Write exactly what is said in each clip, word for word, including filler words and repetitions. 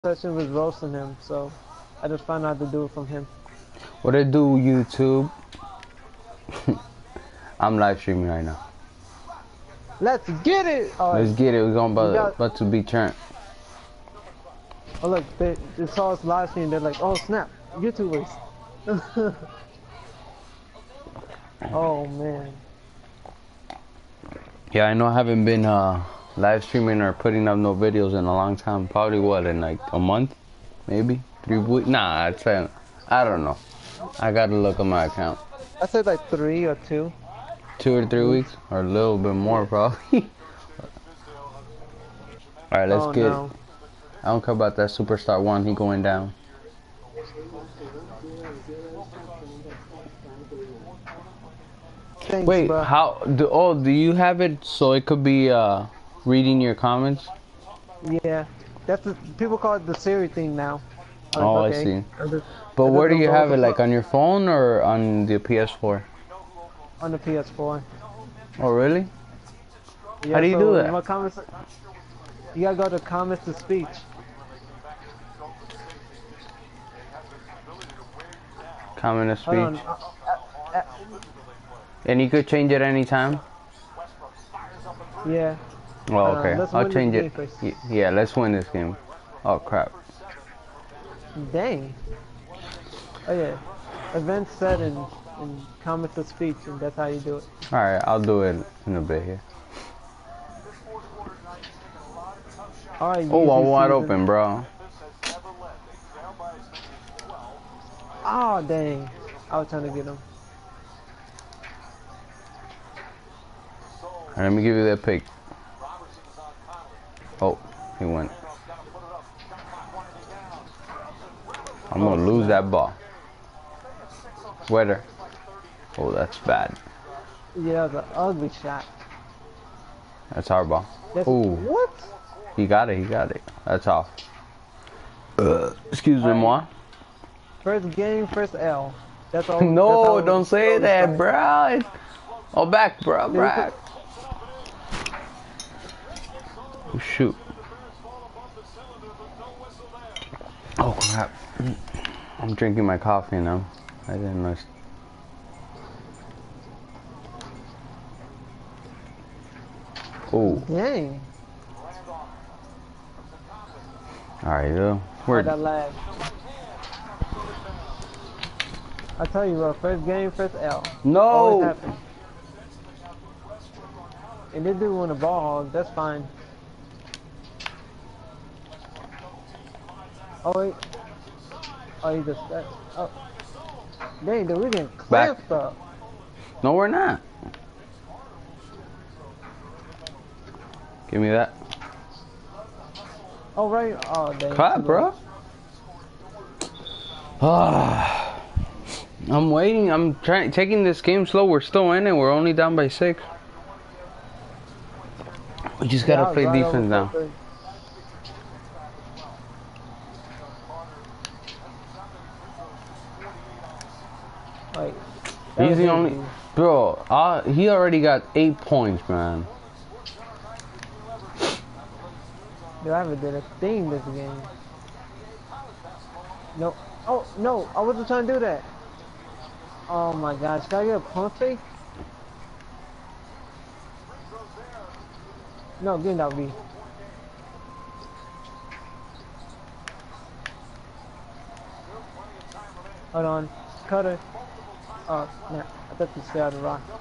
session was roasting him, so I just found out to do it from him. What it do, YouTube? I'm live streaming right now. Let's get it! All Let's right. get it. We're going about, got... about to be turned. Oh look, they, they saw us live stream. They're like, oh snap, YouTubers. Oh man. Yeah, I know I haven't been uh, live streaming or putting up no videos in a long time. Probably what, in like a month? Maybe? Three weeks? Nah, I'd say, I don't know. I gotta look at my account. I said like three or two. Two or three weeks? Or a little bit more probably. Alright, let's oh, get no. it. I don't care about that Superstar one, he going down. Thanks, Wait, bro. how, do, oh, do you have it so it could be uh, reading your comments? Yeah, that's the, people call it the Siri thing now. Oh, okay. I see. Just, but where do you have it, the like on your phone or on the P S four? On the P S four. Oh, really? Yeah, how do you so do that? My comments, you gotta go to comments to speech. Comment to speech. Uh, uh, and you could change it anytime? Yeah. Oh, okay. Uh, I'll change it. Yeah, let's win this game. Oh, crap. Dang. Oh, yeah. Event set and, and comment to speech, and that's how you do it. Alright, I'll do it in a bit here. Alright, oh, I'm wide season. open, bro. Oh, dang. I was trying to get him. Alright, let me give you that pick. Oh, he went. I'm gonna lose that ball. Weather. Oh, that's bad. Yeah, that was an ugly shot. That's our ball. That's, Ooh. What? He got it, he got it. That's off. Uh, excuse me, moi. First game, first L. That's all. No, that's don't say that, bro. It's... Oh, back, bro, back. Oh, shoot. Oh, crap. I'm drinking my coffee now. I didn't know. Oh. Dang. Alright, yo. Where? That lag. I tell you, bro. First game, first L. No. And they do win a ball hog. That's fine. Oh wait. Oh, you just that. Oh. Dang, dude, we getting clamped up. No, we're not. Give me that. Oh right. Oh dang. Clap, bro. Ah. I'm waiting. I'm trying taking this game slow. We're still in it. We're only down by six. We just gotta yeah, play right defense now. Like, he's the only me. Bro. Uh, he already got eight points, man. Dude, I haven't did a thing this game. No. Oh no! I wasn't trying to do that. Oh my gosh! Can I get a pump fake? No, give me that B. Hold on. Cutter. Oh, nah. I thought you stayed out of the rock.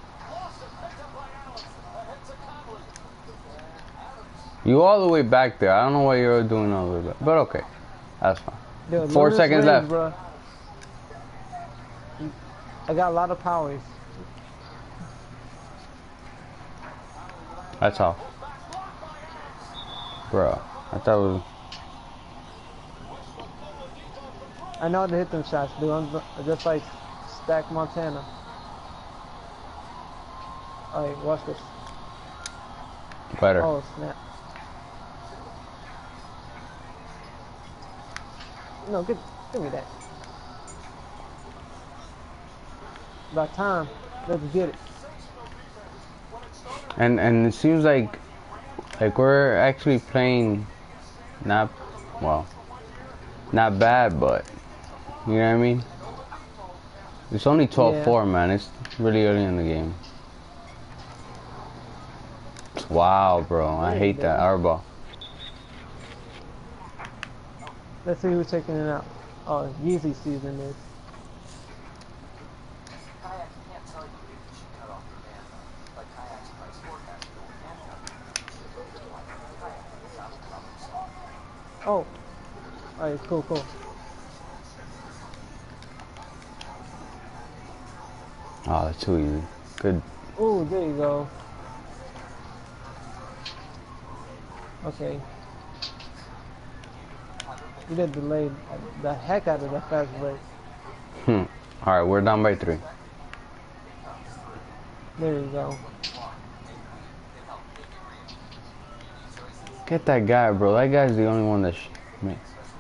You all the way back there. I don't know what you're doing all the way back. But okay. That's fine. Dude, Four seconds range, left. Bro. I got a lot of powers. That's off. Bro, I thought it was... I know how to hit them shots, dude. I'm just like Stack Montana. Alright, watch this. Better. Oh, snap. No, give, give me that. About time. Let's get it. And and it seems like like we're actually playing not well. not bad, but you know what I mean? It's only twelve four, Yeah. man. It's really early in the game. Wow, bro. I hate that airball. Let's see who's taking it out. Oh, Yeezy season is. Oh. Alright, cool, cool. Oh, that's too easy. Good. Oh, there you go. Okay. You did delay the heck out of that fast break. Hmm. All right, we're down by three. There you go. Get that guy, bro. That guy's the only one that sh me.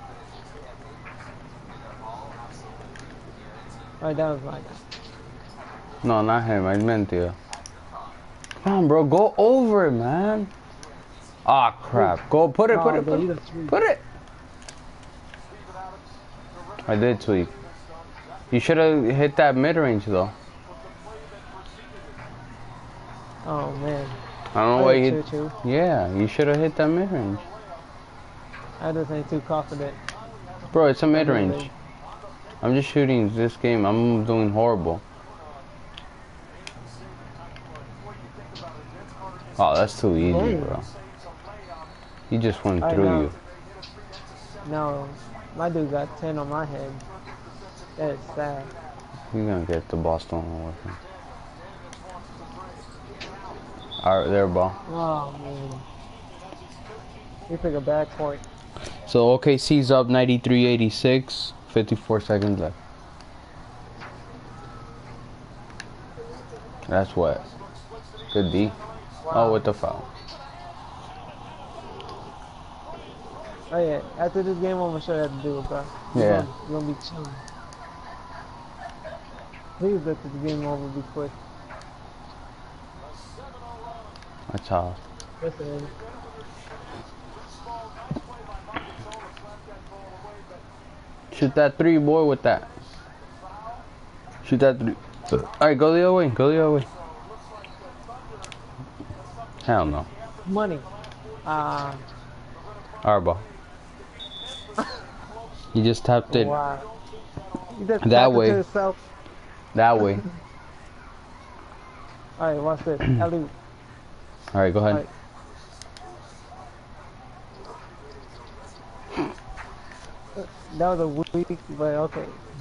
Alright, that was mine. No, not him. I meant you. Come on, bro. Go over it, man. Ah, oh, crap. Go put it, put Oh, it, put bro, it. Put it. I did tweak. You should have hit that mid-range, though. Oh, man. I don't know why you hit. Too. Yeah, you should have hit that mid-range. I just ain't too confident. Bro, it's a mid-range. I'm just shooting this game. I'm doing horrible. Oh, that's too easy, Dang. bro. He just went I through know. you. No, my dude got ten on my head. That is sad. You're gonna get the ball stolen with him. Alright, there, ball. Oh, man. You pick a bad point. So, O K C's up ninety-three eighty-six. fifty-four seconds left. That's what. Good D. Wow. Oh, with the foul. Oh yeah, after this game, I'm gonna show you how to do it, bro. You're yeah. Gonna, you're gonna be chilling. Please let this game over be quick. That's all. Listen. Shoot that three, boy, with that. Shoot that three. Alright, go the other way. Go the other way. Hell no. Money. Uh. Our ball. You just tapped it. Wow. You just that way. It to that way. Alright, watch this. Alley. Alright, go ahead. Right. That was a weak, but okay.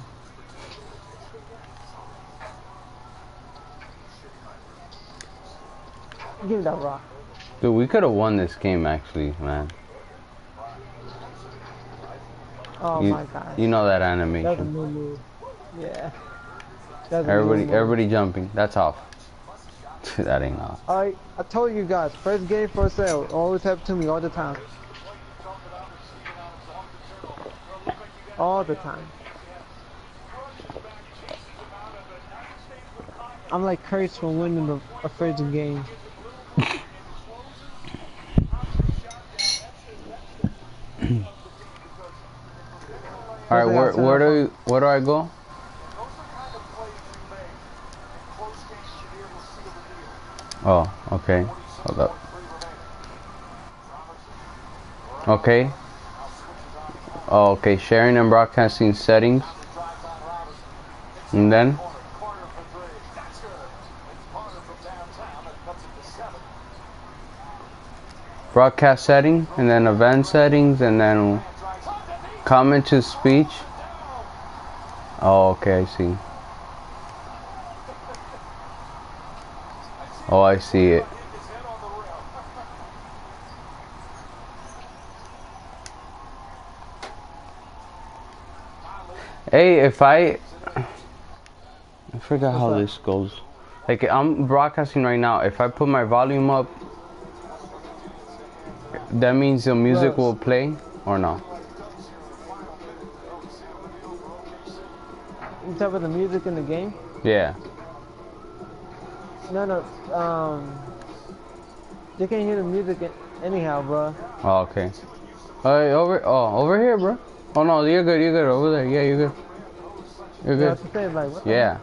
Give me that rock. Dude, we could have won this game actually, man. Oh you, my god. You know that animation. That's a new move. Yeah. That's everybody move. everybody jumping. That's off. That ain't off. Alright, I told you guys, first game, first sale. Always happen to me all the time. All the time. I'm like cursed from winning a, a first game. All right, where where do you, where do I go? Oh, okay. Hold up. Okay. Oh, okay. Sharing and broadcasting settings. And then broadcast setting, and then event settings, and then comment to speech. Oh, okay, I see. Oh, I see it. Hey, if I I forgot What's how that? this goes. Like, I'm broadcasting right now. If I put my volume up, that means the music yes. will play or no? You talk about the music in the game? Yeah. No, no. Um, you can't hear the music anyhow, bro. Oh, okay. Alright, over. Oh, over here, bro. Oh no, you're good. You're good over there. Yeah, you're good. You're Yeah, good. to say, like, what the Yeah.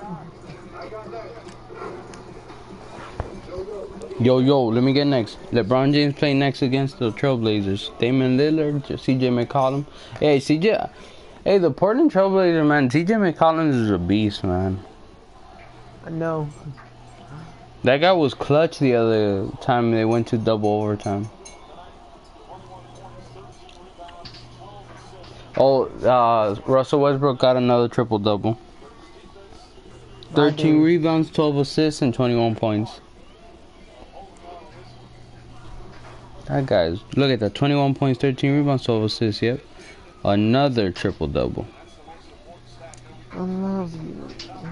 Yo, yo, let me get next. LeBron James playing next against the Trailblazers. Damian Lillard, C J McCollum. Hey, C J. Hey, the Portland Trailblazers, man. C J McCollum is a beast, man. I know. That guy was clutch the other time they went to double overtime. Oh, uh, Russell Westbrook got another triple-double. thirteen rebounds, twelve assists, and twenty-one points. That guy's, look at that, twenty-one points, thirteen rebounds, twelve assists, yep. Another triple-double. I love you.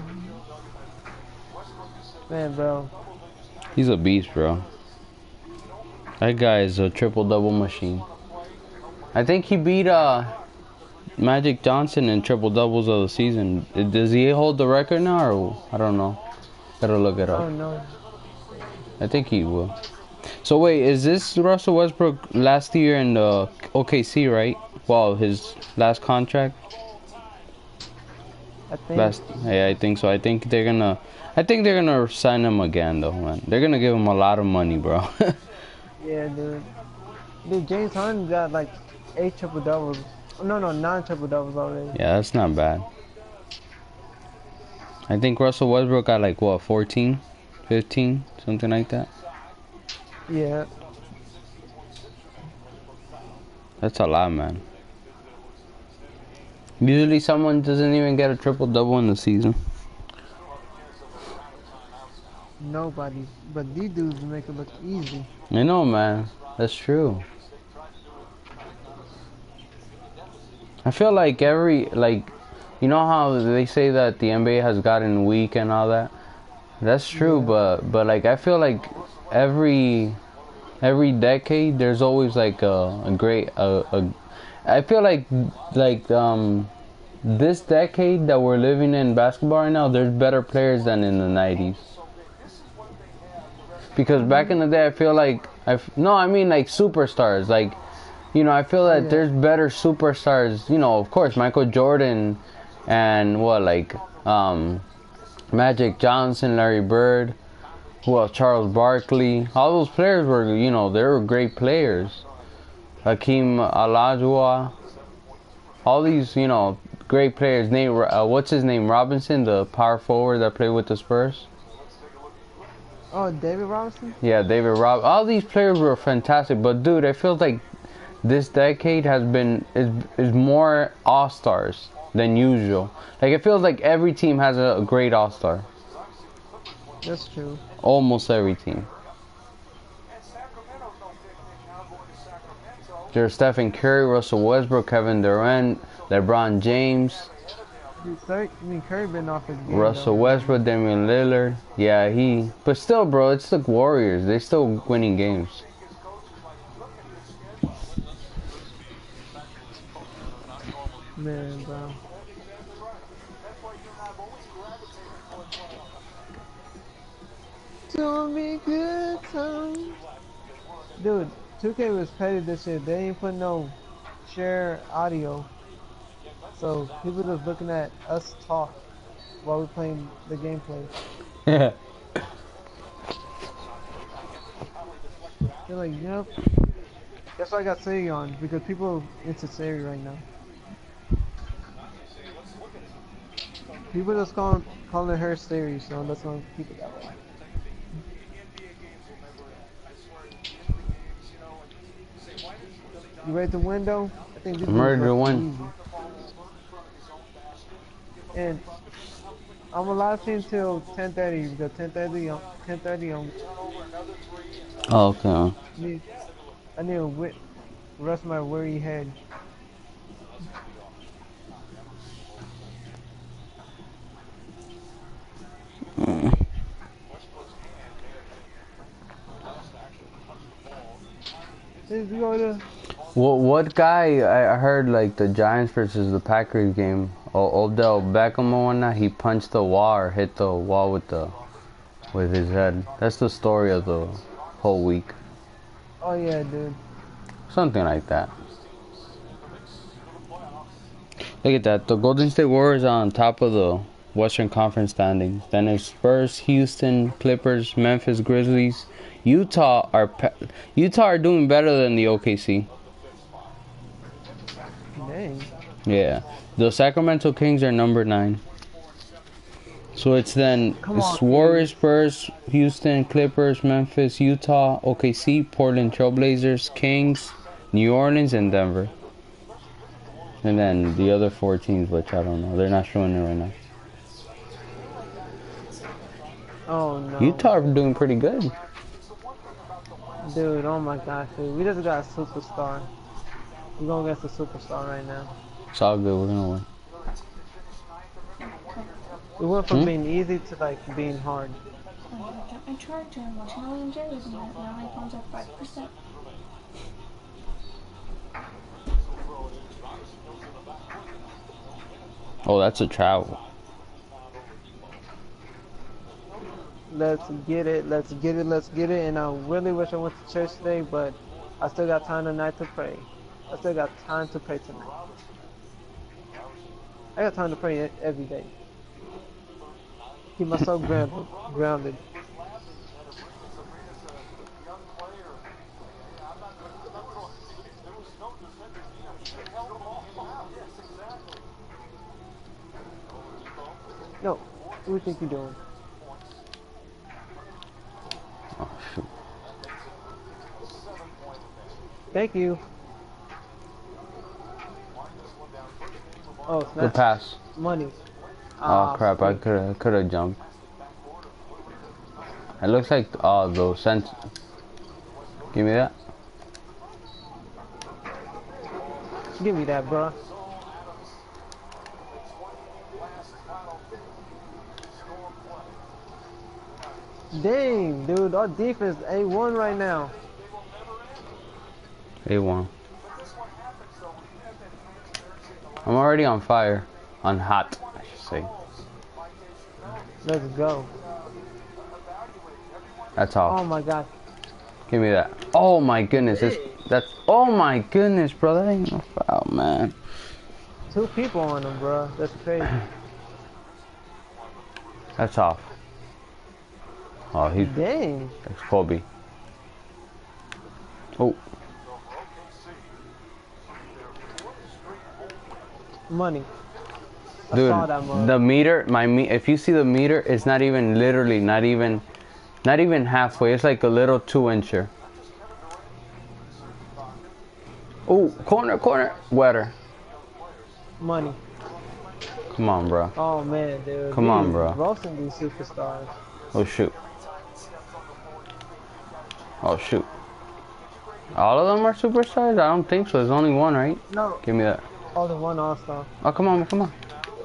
Man, bro. He's a beast, bro. That guy is a triple-double machine. I think he beat uh, Magic Johnson in triple-doubles of the season. Does he hold the record now, or I don't know. Gotta look it up. Oh, no. I think he will. So wait, is this Russell Westbrook last year in the O K C, right? Well, his last contract. I think. Last, yeah, I think so. I think they're gonna, I think they're gonna sign him again, though, man. They're gonna give him a lot of money, bro. Yeah, dude. Dude, James Harden got like eight triple doubles. No, no, nine triple doubles already. Yeah, that's not bad. I think Russell Westbrook got like what, fourteen, fifteen, something like that. Yeah. That's a lot, man. Usually someone doesn't even get a triple-double in the season. Nobody. But these dudes make it look easy. I know, man. That's true. I feel like every, like, you know how they say that the N B A has gotten weak and all that? That's true, Yeah. but, but like, I feel like every, every decade, there's always like a, a great, a, a, I feel like, like, um, this decade that we're living in basketball right now, there's better players than in the nineties. Because back in the day, I feel like, I f no, I mean like superstars, like, you know, I feel that Yeah. there's better superstars, you know, of course, Michael Jordan and what, like, um, Magic Johnson, Larry Bird, who else, Charles Barkley, all those players were, you know, they were great players. Hakeem Olajuwon, all these, you know, great players. Name, uh, what's his name, Robinson, the power forward that played with the Spurs? Oh, David Robinson? Yeah, David Rob. All these players were fantastic, but dude, I feel like this decade has been is is more all stars than usual. Like it feels like every team has a, a great all star. That's true. Almost every team. There's Stephen Curry, Russell Westbrook, Kevin Durant, LeBron James, Dude, Curry, I mean, Curry been off his game. Russell though. Westbrook, Damian Lillard. Yeah, he. But still, bro, it's the Warriors. They're still winning games. Man, bro. To me good time. Dude, two K was petty this year. They ain't put no share audio. So people just looking at us talk while we're playing the gameplay. Yeah. They're like, yep. That's why I got Siri on, because people into Siri right now. People just calling calling her Siri, so that's why keep it that way. You ready to window? I think this I'm ready dude's to like win. easy. And I'm a live stream till ten thirty because ten thirty on ten thirty on Oh, okay. need I need to wit rest my weary head. Let's go to What what guy? I I heard like the Giants versus the Packers game. O- Odell Beckham or whatnot. He punched the wall or hit the wall with the with his head. That's the story of the whole week. oh yeah, dude. Something like that. Look at that. The Golden State Warriors are on top of the Western Conference standings. Then it's Spurs, Houston, Clippers, Memphis Grizzlies. Utah are Utah are doing better than the O K C. Dang. Yeah. The Sacramento Kings are number nine. So it's then Come it's on, Warriors, Spurs, Houston, Clippers, Memphis, Utah, O K C, Portland Trailblazers, Kings, New Orleans, and Denver. And then the other four teams, which I don't know. They're not showing it right now. Oh no. Utah are doing pretty good. Dude, oh my gosh, dude. We just got a superstar. We're going against a superstar right now. It's all good. We're going to win. We went from Hmm? being easy to like being hard. I tried to channel in Jerry's and now my phone's at five percent. Oh, that's a travel. Let's get it, let's get it, let's get it. And I really wish I went to church today, but I still got time tonight to pray. I still got time to pray tonight. I got time to pray every day. Keep myself grounded. grounded. No, what do you think you're doing? Oh, shoot. Thank you. Oh, Good snap. pass. Money. Oh, Ah, crap. I could have could have jumped. It looks like uh, those cents. Give me that. Give me that, bro. Dang, dude, our defense A one right now. A one. I'm already on fire. On hot, I should say. Let's go. That's Oh all. my god. Give me that. Oh my goodness. It's, that's. Oh my goodness, bro. That ain't no foul, man. Two people on him, bro. That's crazy. That's off. Oh, he. Dang. That's Kobe. Oh. Money. I Dude, saw that mug. the meter, my me, if you see the meter, it's not even literally, not even, not even halfway. It's like a little two incher. Oh, corner, corner, wetter. Money. Come on, bro. Oh man, dude. Come We on, bro. Roasting these superstars. Oh shoot. Oh shoot. All of them are superstars? I don't think so. There's only one, right? No. Give me that. Only one all-star. Oh, come on, come on.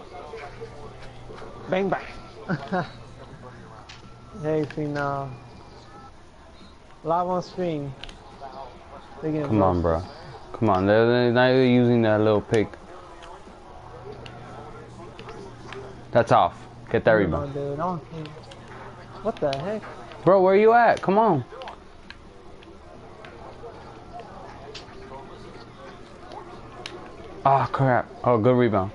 Bang bang. Hey, see now. Live on stream. They're getting Come on, roasted. bro. Come on. They're, they're not even using that little pick. That's off. Get that Come rebound. on, dude. I don't think- What the heck? Bro, where you at? Come on. Ah, crap. Oh, good rebound.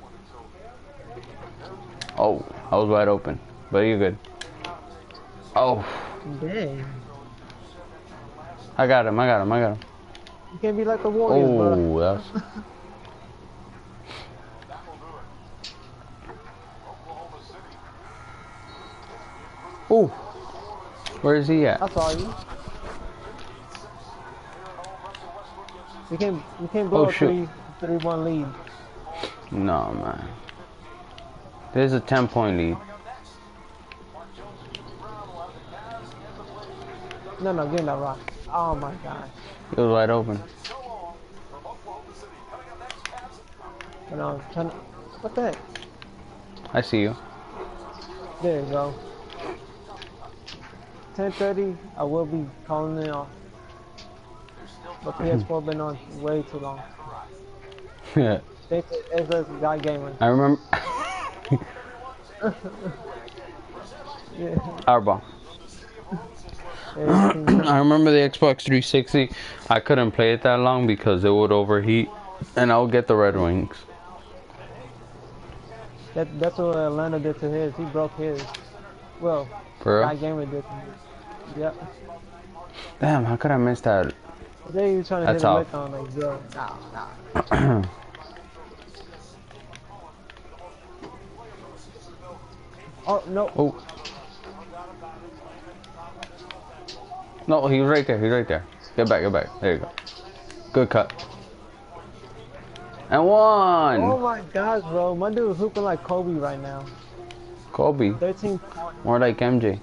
Oh, I was wide open. But you're good. Oh, Dang. I got him. I got him. I got him. You can't be like the Warriors, bro. Oh, that's... Oh, where is he at? I saw you. You can't, you can't blow Oh, a shoot. three, three, one lead. No, man. There's a ten point lead. No, no, give me that rock. Oh my gosh. It was wide open. But I'm trying to, what the heck? I see you. There you go. ten thirty, I will be calling it off. But P S four been on way too long. Yeah. Thanks to Xbox God Gamer. I remember. Yeah. Our ball. Everything- I remember the Xbox three sixty. I couldn't play it that long because it would overheat, and I would get the red wings. That that's what Atlanta did to his. He broke his. Well, For real? Guy Gamer did to him. Yep. Damn, how could I miss that? They even trying to hit That's a off. lick on like, bro, nah, nah. Oh no. Oh. No, he was right there. He's right there. Get back, get back. There you go. Good cut. And one. Oh my gosh, bro. My dude is hooping like Kobe right now. Kobe. thirteen points. More like M J.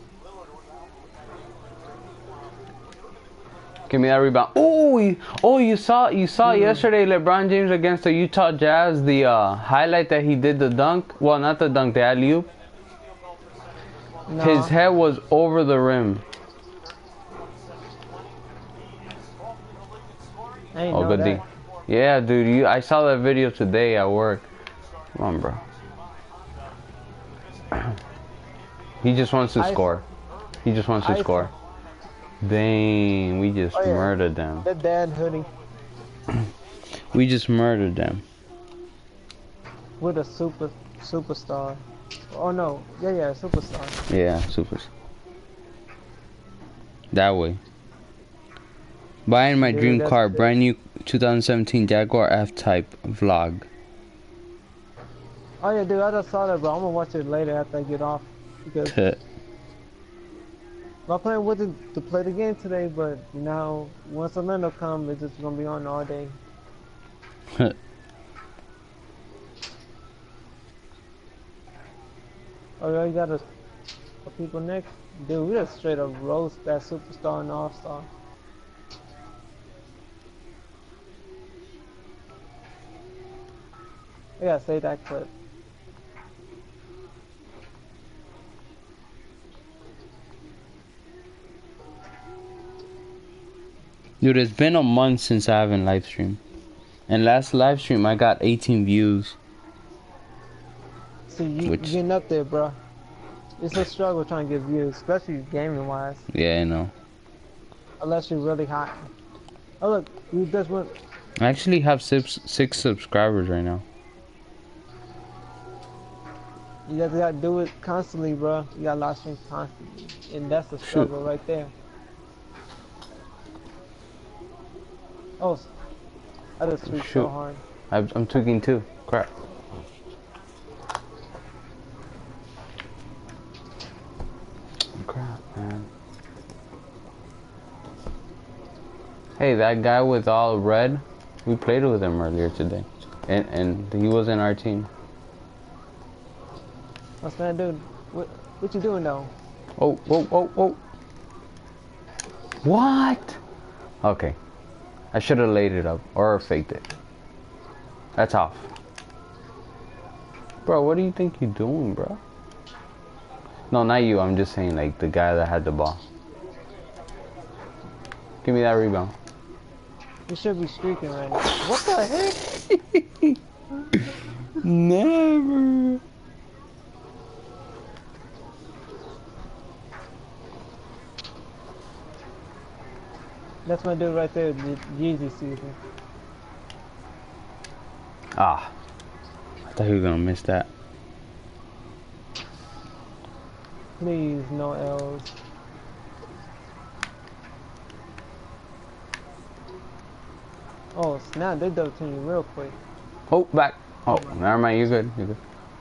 Give me that rebound. Oh, you, oh, you saw you saw Mm. yesterday LeBron James against the Utah Jazz. The uh, highlight that he did the dunk. Well, not the dunk, the alley oop. No. His head was over the rim. I ain't Oh, know good that. D. Yeah, dude. You, I saw that video today at work. Come on, bro. He just wants to I- score. He just wants to I- score. Dang, we just Oh, yeah. murdered them. That dad hoodie We just murdered them. with a super superstar. Oh no, yeah, yeah, superstar. Yeah, supers. That way. Buying my Dude, dream that's car, sick. brand new twenty seventeen Jaguar F-Type vlog. Oh yeah, dude, I just saw that, bro. I'm gonna watch it later after I get off because my plan wasn't to play the game today, but you know, once Orlando comes, it's just gonna be on all day. Oh, yeah, you got a people next, dude. We just straight up roast that superstar and all-star. I gotta say that clip. Dude, it's been a month since I haven't live streamed. And last live stream I got eighteen views. See, you Which- getting up there, bro. It's a struggle trying to get views, especially gaming-wise, Yeah, I know. unless you're really hot. Oh look, you just went. I actually have six, six subscribers right now. You just gotta do it constantly, bro. You gotta live stream constantly, and that's the struggle right there. Oh, I just tweaked so Shoot. hard. I'm, I'm tweaking too. Crap. Crap, man. Hey, that guy with all red, we played with him earlier today. And, and he was in our team. What's that, dude? What, what you doing though? Oh, oh, oh, oh. What? Okay. I should have laid it up or faked it. That's off. Bro, what do you think you're doing, bro? No, not you. I'm just saying, like, the guy that had the ball. Give me that rebound. You should be streaking right now. What the heck? Never. That's my dude right there, the Yeezy season. Ah. I thought he was gonna miss that. Please, no L's. Oh snap, they double team you real quick. Oh, back. Oh, never mind. You're good. You're good.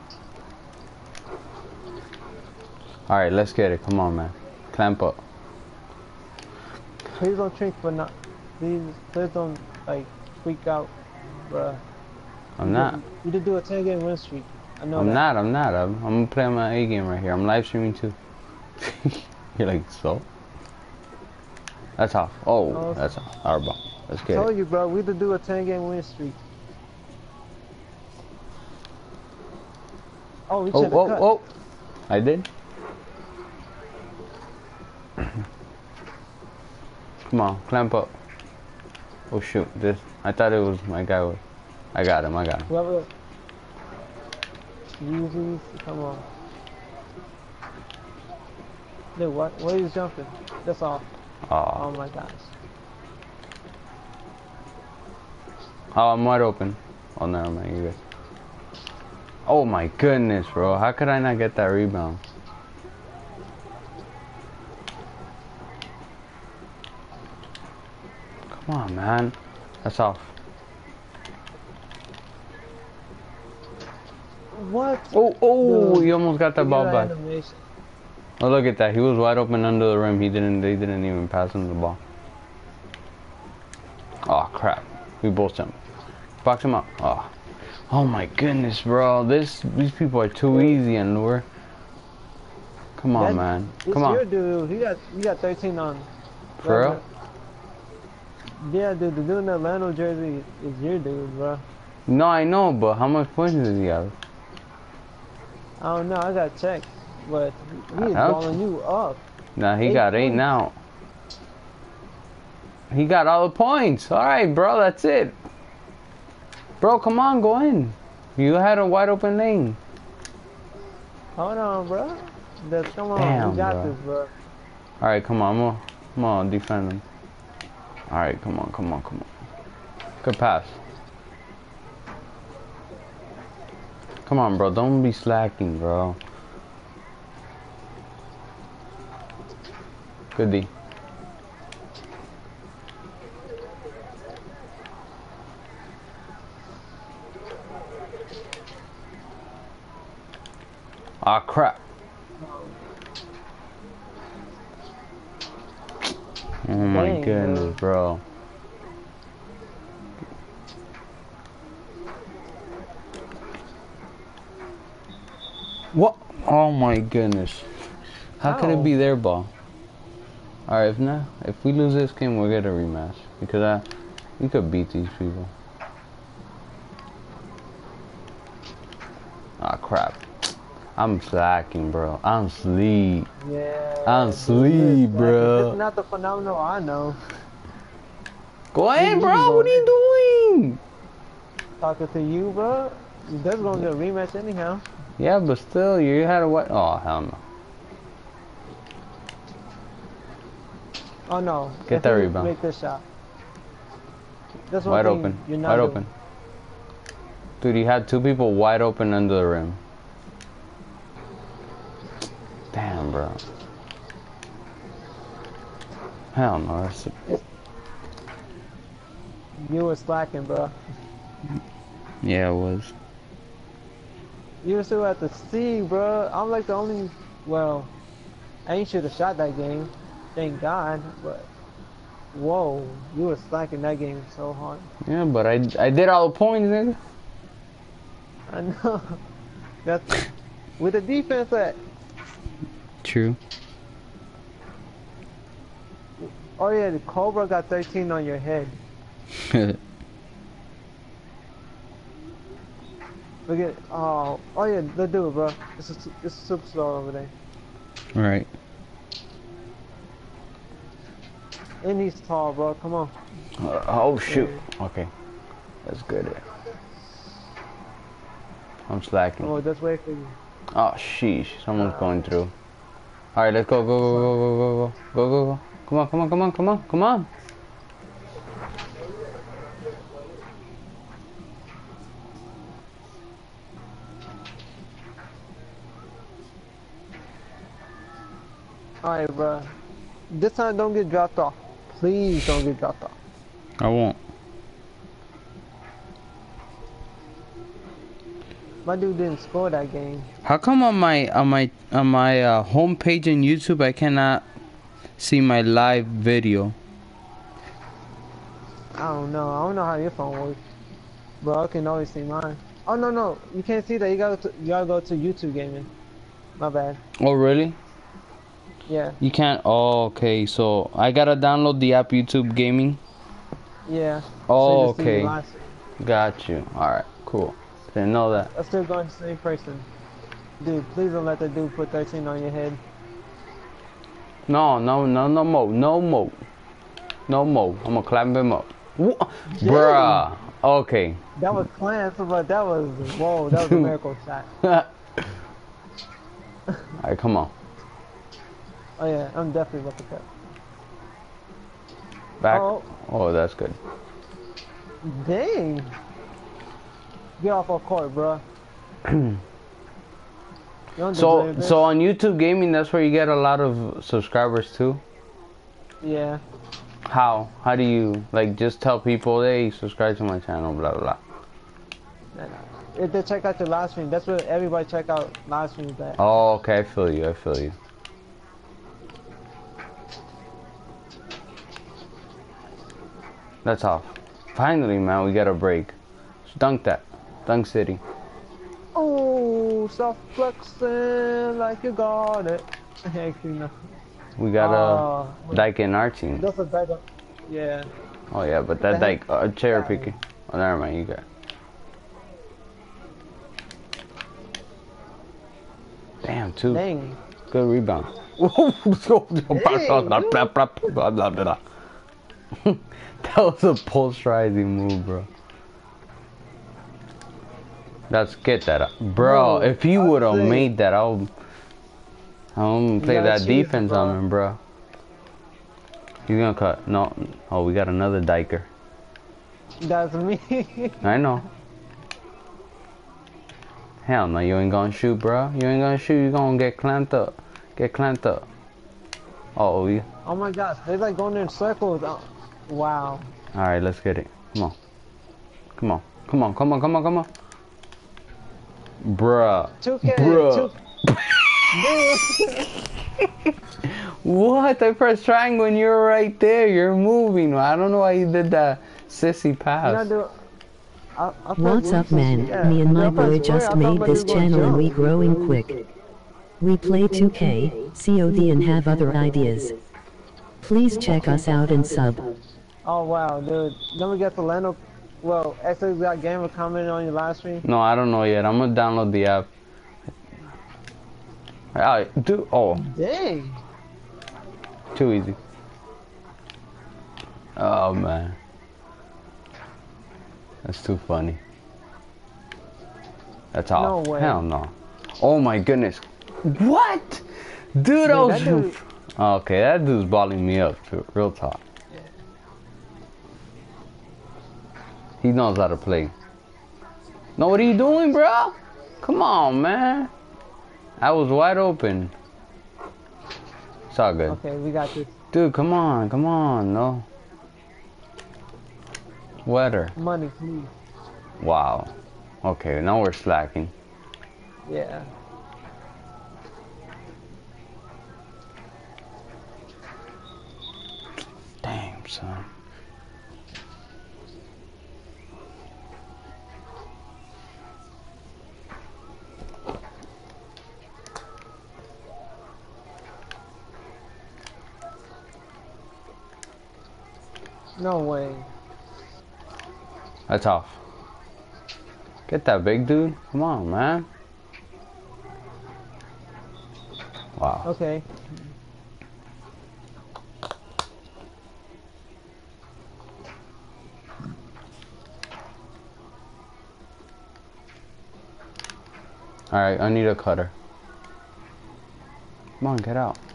All right, let's get it. Come on, man. Clamp up. Please don't drink for not. Please, please don't like freak out, bruh. I'm not. You did do a ten game win streak. I know I'm that. not. I'm not. I'm, I'm gonna play my A game right here. I'm live streaming too. You're like, so? That's off. Oh, Oh, that's off. Our ball. Let's get Told it. you, bro. We did do a ten game win streak. Oh, we Oh, should have oh, cut. oh. I did. Come on, clamp up. Oh shoot, this. I thought it was my guy. Was. I got him. I got him. Whoever. Yeezys, come on. Dude, what? What are you jumping? That's all. Oh Oh, my gosh. oh, I'm wide open. Oh, never mind. You're good. Oh my goodness, bro. How could I not get that rebound? Come on, man. That's off. What? Oh, oh, Dude, he almost got that look ball at back. that animation. Oh, look at that. He was wide open under the rim. He didn't, they didn't even pass him the ball. Oh, crap. We both jumped. Box him up. Oh. Oh my goodness, bro. This, these people are too easy and lure. Come on, That, man. This Come on. your dude. He got, he got thirteen on. For real? Yeah, dude. The dude in the Atlanta jersey is your dude, bro. No, I know, but how much points does he have? I don't know. I got checked, but he is Ouch. balling you up. Nah, he Eight got eight points. now. He got all the points. All right, bro. That's it. Bro, come on, go in. You had a wide open lane. Hold on, bro. That's, come on, Damn, we got bro. this, bro. All right, come on, I'm gonna, come on, defend him. All right, come on, come on, come on. Good pass. Come on, bro. Don't be slacking, bro. Good D. Ah, crap. Oh my Dang, goodness, bro. What? Oh my goodness. How could it How? be their ball? Alright, if not, if we lose this game, we'll get a rematch. Because I, we could beat these people. Ah, crap. I'm slacking, bro. I'm sleep. Yeah. I'm dude, sleep, this- bro. This is not the phenomenal I know. Go ahead, You bro. go What are you doing? Talking to you, bro. That's gonna get a rematch anyhow. Yeah, but still, you had a what? Oh, hell no. Oh no. Get If that you rebound. Make this shot. That's one Wide thing open. You're not Wide doing. open. Dude, he had two people wide open under the rim. Damn, bro. Hell no. That's a... You were slacking, bro. Yeah, it was. You were still at the C, bro. I'm like the only. Well, I ain't should have shot that game. Thank God. But whoa, you were slacking that game so hard. Yeah, but I, I did all the points, nigga. I know. That's with the defense at. True. Oh yeah, the Cobra got thirteen on your head. Look at oh oh yeah, let's do it, bro. It's a, it's a superstar over there, Right. and he's tall, bro. Come on. Uh, oh, shoot. Okay. That's good. I'm slacking. Oh, just wait for you. Oh, sheesh. Someone's going through. Alright, let's go, go, go, go, go, go, go, go, go, go. Come on, come on, come on, come on, come on. All right, bro. This time, don't get dropped off. Please don't get dropped off. I won't. My dude didn't score that game. How come on my on my on my uh, homepage on YouTube I cannot see my live video? I don't know. I don't know how your phone works. Bro, I can always see mine. Oh no no, you can't see that. You gotta you gotta go to YouTube gaming. My bad. Oh really? Yeah You can't. Oh okay. So I gotta download the app YouTube Gaming. yeah. Oh So you just see okay. the last- Got you. All right. Cool. Didn't know that. I'm still going to the same person. Dude, please don't let that dude put thirteen on your head. No no no no more. No more. No more. I'm gonna clap him up. Wha- Bruh. Okay. That was planned, but that was whoa. That was a miracle shot. Alright, come on. Oh yeah, I'm definitely about to cut. Back. Oh. Oh, that's good. Dang. Get off our court, bro. You don't So, deserve this. so on YouTube Gaming, that's where you get a lot of subscribers too. Yeah. How? How do you like just tell people, hey, subscribe to my channel, blah blah blah. No, no. If they check out your live stream, that's what everybody check out live streams at. Oh, okay, I feel you. I feel you. That's off. Finally, man, we got a break. Dunk that. Dunk City. Oh, soft flexing like you got it. Actually, no. We got a Uh, Dyke in our team. That's a bad. Yeah. Oh yeah, but that Dyke uh, cherry picking. Oh, never mind. You got. Damn, two. Dang. Good rebound. That was a posterizing move, bro. Let's get that up. Bro, No, if he I'd would have say- made that, I'll, I'll play gotta that choose, defense bro. on him, bro. He's gonna cut. No. Oh, we got another Diker. That's me. I know. Hell no, you ain't gonna shoot, bro. You ain't gonna shoot. You gonna get clamped up. Get clamped up. Oh, yeah. Oh my gosh, they're like going in circles. Oh, wow. All right, let's get it. Come on. Come on. Come on. Come on. Come on. Come on. Bruh. two K. Bruh. Dude. What? I pressed triangle and you're right there. You're moving. I don't know why you did that sissy You know, pass. dude, I, I thought What's you up, were- man? yeah. Me and my Yeah, I boy swear, just I thought made you this were gonna channel and we jump. growing quick. We play two K, C O D and have other ideas. Please check us out and sub. Oh wow, dude. Then we got the Lando. Well, actually, we got Gamer commenting on your live stream. No, I don't know yet. I'm gonna download the app. Alright, do. Oh, Dang. too easy. Oh man, that's too funny. That's all. No way. Hell no. Oh my goodness. What? Dude, I Dude, was. that dude- Okay, that dude's balling me up. Too. Real talk. He knows how to play. No, what are you doing, bro? Come on, man. I was wide open. It's all good. Okay, we got this. Dude, come on, come on, no. Weather. Money, please. Wow. Okay, now we're slacking. Yeah. Damn, son. No way. That's off. Get that big dude. Come on, man. Wow. Okay. Alright, I need a cutter. Come on, get out.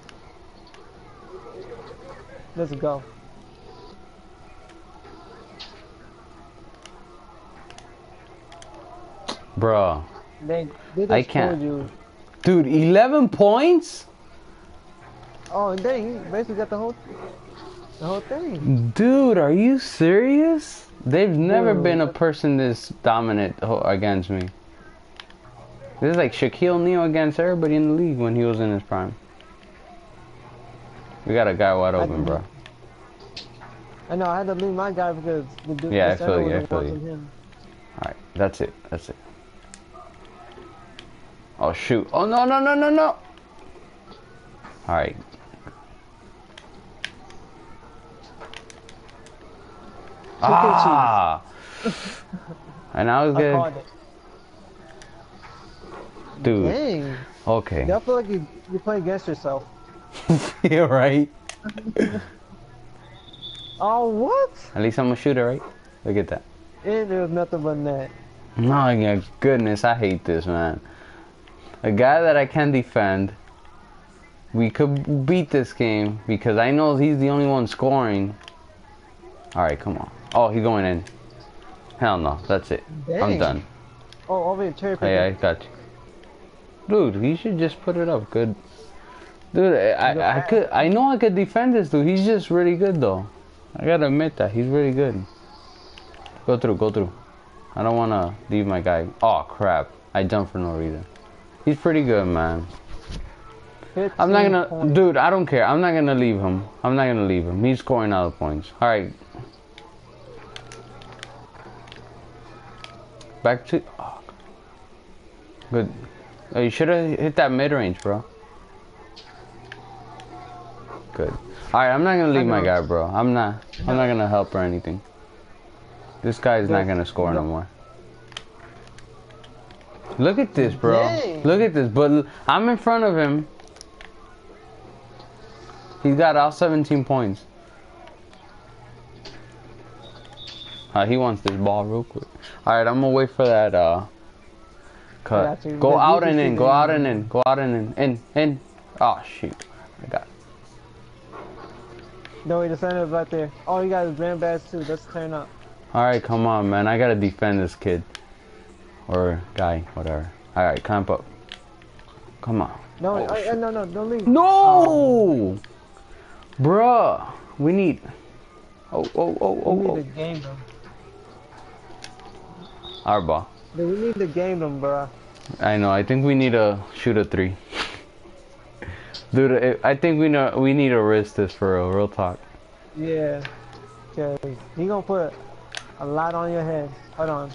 Let's go. Bruh. They, they just I can't. told you. Dude, eleven points? Oh, dang, you basically got the whole, the whole thing. Dude, are you serious? They've never Dude. been a person this dominant ho- against me. This is like Shaquille O'Neal against everybody in the league when he was in his prime. We got a guy wide open, bro. I know, I had to leave my guy because the dude Yeah, I the center feel you, I wasn't feel you. watching him. Alright, that's it, that's it. Oh shoot. Oh no, no, no, no, no! Alright. Ah! And I was I called good. it. Dude, Dang. okay. I feel like you, you play against yourself. You're right. Oh, what? At least I'm a shooter, right? Look at that. It was nothing but net. My goodness, I hate this, man. A guy that I can defend. We could beat this game because I know he's the only one scoring. Alright, come on. Oh, he's going in. Hell no, that's it. I'm Dang. done. Oh, over here, cherry picking. Hey, I got you. Dude, he should just put it up. Good. Dude, I, I could, I know I could defend this dude. He's just really good though. I gotta admit that he's really good. Go through, go through. I don't wanna leave my guy. Oh crap! I jumped for no reason. He's pretty good, man. I'm not gonna, points. Dude. I don't care. I'm not gonna leave him. I'm not gonna leave him. He's scoring all the points. All right. Back to. Oh. Good. Oh, you should have hit that mid range, bro. Good. Alright, I'm not gonna leave my guy, bro. I'm not. I'm not gonna help or anything. This guy's not gonna score no more. Look at this, bro. Look at this. But I'm in front of him. He's got all seventeen points. Uh, he wants this ball real quick. Alright, I'm gonna wait for that. Uh, cut. Go out and in. Go out and in. Go out and in. In. In. Oh shoot. I got it. No, he defended right there. Oh, he got his grand badge too. Let's turn up. Alright, come on, man. I gotta defend this kid. Or guy, whatever. Alright, clamp up. Come on. No, oh, I, I, no, no, don't leave. No! Oh. Bruh. We need... Oh, oh, oh, oh, we need oh. to game them. Our ball. Dude, we need to game them, bruh. I know. I think we need to shoot a three. Dude, I think we know we need to risk this for real, real talk. Yeah, cause he gonna put a lot on your head. Hold on.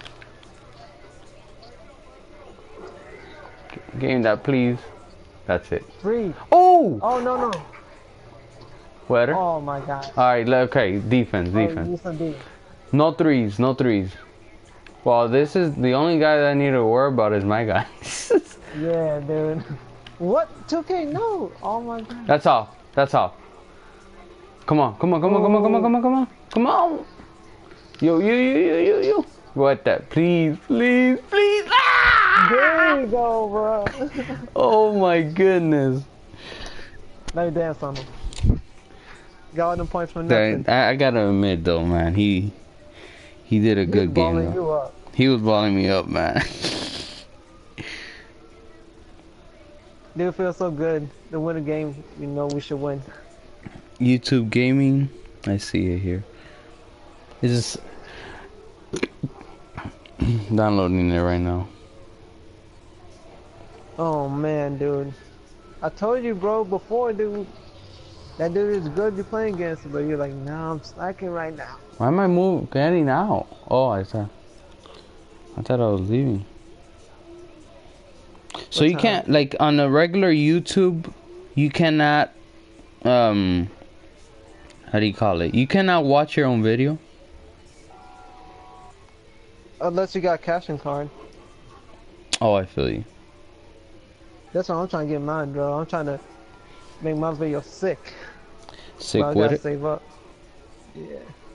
Game that, please. That's it. Three. Oh! Oh no no. Wetter. Oh my God. All right, okay. Defense, defense. Oh, no threes, no threes. Well, this is the only guy that I need to worry about is my guy. Yeah, dude. What? two K? No. Oh my God. That's off. That's off. Come on. Come on. Come on. Come on. Come on. Come on. Come on. Come on. Yo, yo, yo, yo, yo, yo. Go at that. Please. Please. Please. Ah! There you go, bro. Oh my goodness. Let me dance on him. Got all them points for nothing. I, I gotta admit though, man. He he did a good game. Balling you up. He was balling me up, man. Dude, it feels so good to win a game. You know we should win. YouTube gaming. I see it here. It's just downloading it right now. Oh man, dude. I told you, bro, before, dude. That dude is good to be playing against, but you're like, nah, I'm slacking right now. Why am I move getting out? Oh, I thought. I thought I was leaving. So What you time? can't, like, on a regular YouTube, you cannot, um, how do you call it? You cannot watch your own video? Unless you got a caption card. Oh, I feel you. That's why I'm trying to get mine, bro. I'm trying to make my video sick. Sick but I with gotta it? save up. Yeah.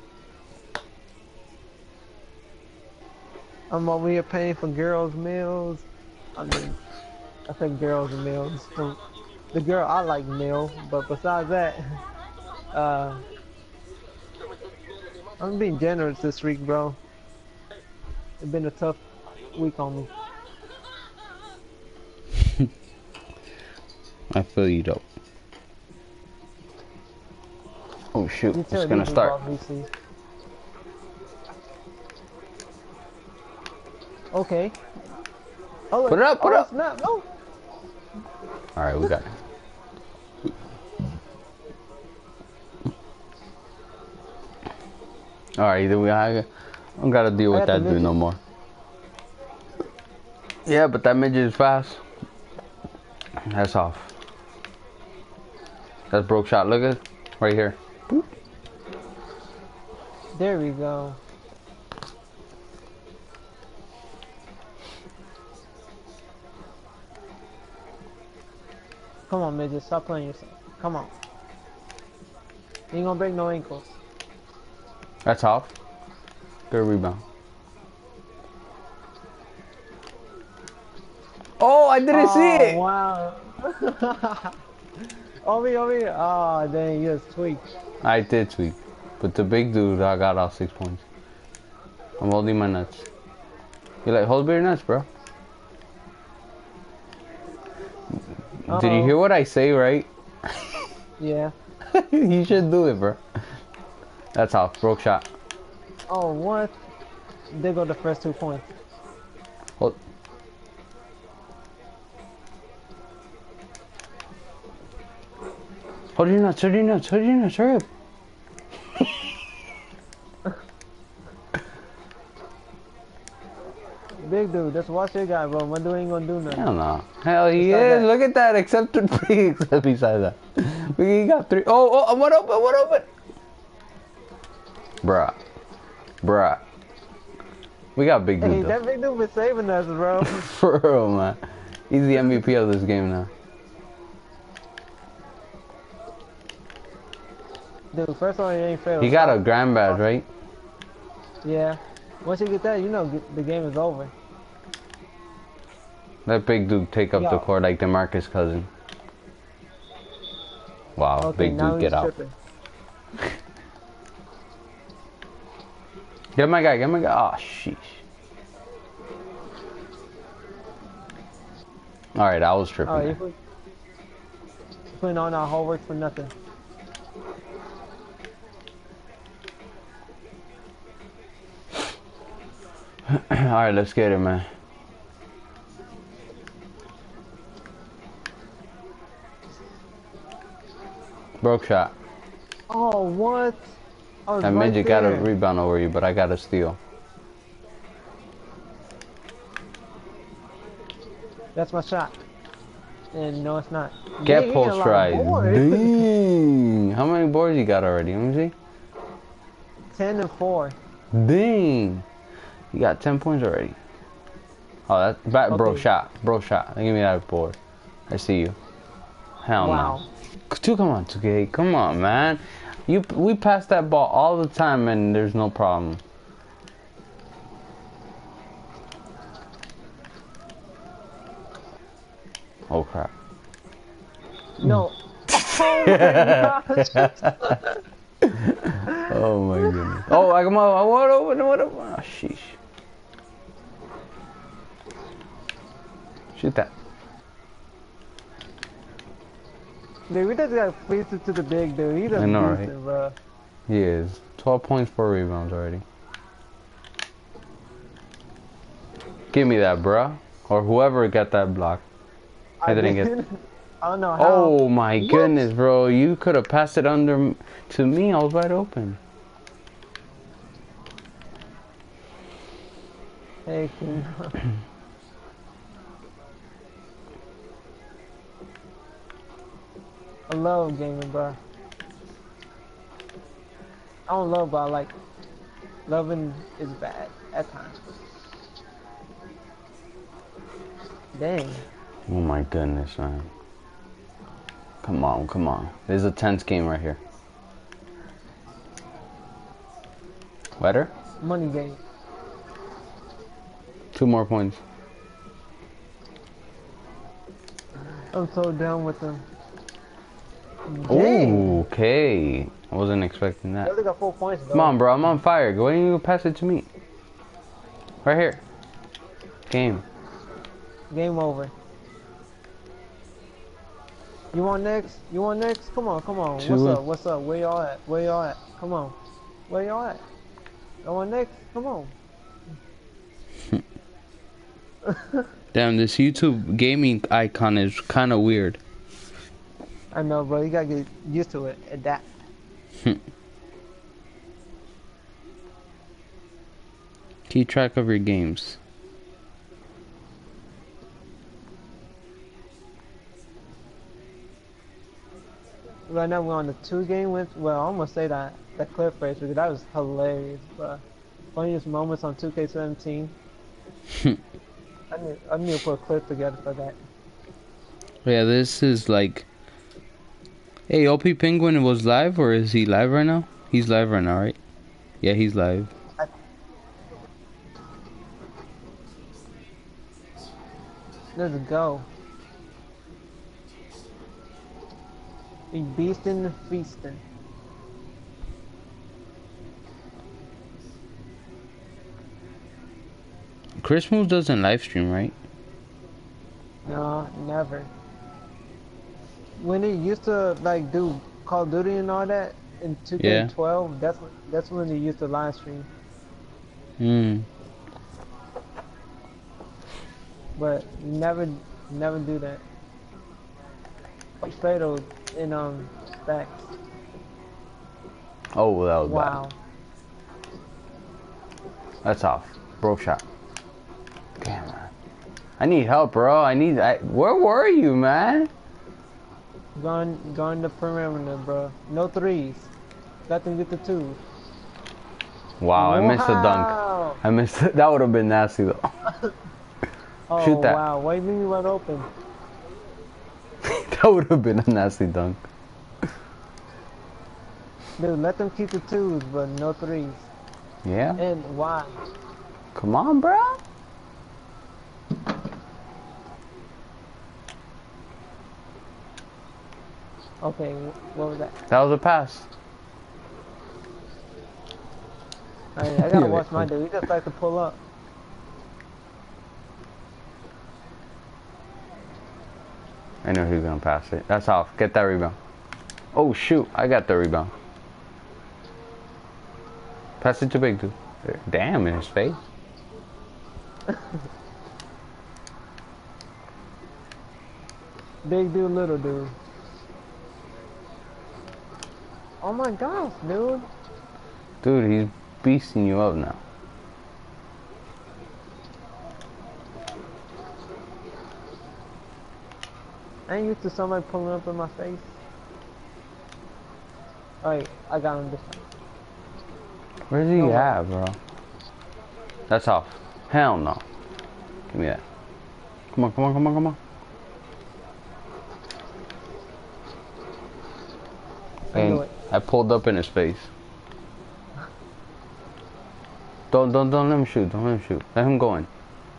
I'm over here paying for girls' meals. I mean, I think girls' meals. So the girl I like meal, but besides that, uh, I'm being generous this week, bro. It's been a tough week on me. I feel you, though. Oh, shoot. You It's tell gonna these start. about V C. Okay. Oh, Put it up, put oh, it up. Snap. No. Alright, we got it. Alright, either we I don't gotta deal with I got that the dude no midget. more. Yeah, but that midget is fast. That's off. That's broke shot. Look at it. Right here. Boop. There we go. Come on, midget. Stop playing yourself. Come on. You ain't gonna break no ankles. That's off. Good rebound. Oh, I didn't oh, see it. Wow. over here, over here. Oh, dang, you just tweaked. I did tweak. But the big dude, I got all six points. I'm holding my nuts. You like hold beer nuts, bro? Uh-oh. Did you hear what I say, right? Yeah. You should do it, bro. That's off. Broke shot. Oh, what? There go the first two points. Hold. Hold your nuts, hold your nuts, hold your nuts, hurry up. Big dude, just watch your guy, bro. My dude ain't gonna do nothing. Hell no. Hell he Besides is. that. Look at that. Accepted three. Except besides that. We got three. Oh, oh, what open? What open? Bruh. Bruh. We got big dude Hey, though. that big dude been saving us, bro. For real, man. He's the M V P of this game now. Dude, first one, he ain't failed. He got a grand badge, right? Yeah. Once you get that, you know g- the game is over. That big dude take up Yeah. the court like DeMarcus Cousin. Wow, Okay, big now dude, he's get out. tripping. Get my guy, get my guy. Oh, sheesh. Alright, I was tripping. Oh, you there. put, putting on our homework for nothing. Alright, let's get it, man. Broke shot. Oh, what? I was That right midget got a there. rebound over you, but I got a steal. That's my shot. And no, it's not. Get Dang, he got a post lot of rise. boards. Dang. How many boards you got already? Let me see. Ten and four. Dang. You got ten points already. Oh, that back, bro Okay. shot. Bro shot. Give me that board. I see you. Hell Wow. no. Two, come on, two K. Come on, man. You, we pass that ball all the time and there's no problem. Oh crap. No. Oh my gosh. Oh my goodness. Oh, I come on. What open? What open? Oh, sheesh. Shoot that. Dude, we just got fleeced to the big dude. He I doesn't know, beast right? it, bro. He is. twelve points, four rebounds already. Give me that, bruh. Or whoever got that block. I didn't get. I don't know how. Oh my What? goodness, bro. You could have passed it under m- to me. I was wide open. Hey, King. I love gaming, bro. I don't love, but I like. Loving is bad at times. Dang. Oh my goodness, man. Come on, come on. This is a tense game right here. Better? Money game. Two more points. I'm so down with them. Dang. Ooh, okay. I wasn't expecting They that. only got four points, though. Come on, bro. I'm on fire. Why don't you pass it to me? Right here. Game. Game over. You want next? You want next? Come on, come on. Two What's and- up? What's up? Where y'all at? Where y'all at? Come on. Where y'all at? Y'all want next? Come on. Damn, this YouTube gaming icon is kind of weird. I know, bro. You gotta get used to it. Adapt. Keep track of your games. Right now we're on the two game win. Well, I almost say that that clip race because that was hilarious, bro. Funniest moments on two K seventeen. I need I need to put a clip together for that. Yeah, this is like. Hey, O P Penguin was live, or is he live right now? He's live right now, right? Yeah, he's live. Let's go. We beastin' feastin'. Chris Moves doesn't live stream, right? No, never. When he used to like do Call of Duty and all that in Yeah. two K twelve, that's that's when he used to live stream. Hmm. But never, never do that. Fatal in um stacks. Oh, that was Wow. bad. That's off. Bro shot. Damn, man. I need help, bro. I need. I, where were you, man? Going, going the perimeter, bro. No threes. Let them get the twos. Wow, I missed a dunk. Wow. I missed it. That would have been nasty, though. Oh, Shoot that. wow. Why leave me wide open? That would have been a nasty dunk. Dude, let them keep the twos, but no threes. Yeah? And why? Come on, bro. Okay, what was that? That was a pass. I, I gotta Yeah, watch my cool. dude. He just like to pull up. I know who's gonna pass it. That's off. Get that rebound. Oh shoot! I got the rebound. Pass it to Big Dude. Damn, in his face. Big dude, little dude. Oh my gosh, dude. Dude, he's beasting you up now. I ain't used to somebody pulling up in my face. Alright, I got him this time. Where's he No. at, bro? That's off. Hell no. Give me that. Come on, come on, come on, come on. I knew And it. I pulled up in his face. Don't, don't, don't let him shoot. Don't let him shoot. Let him go in.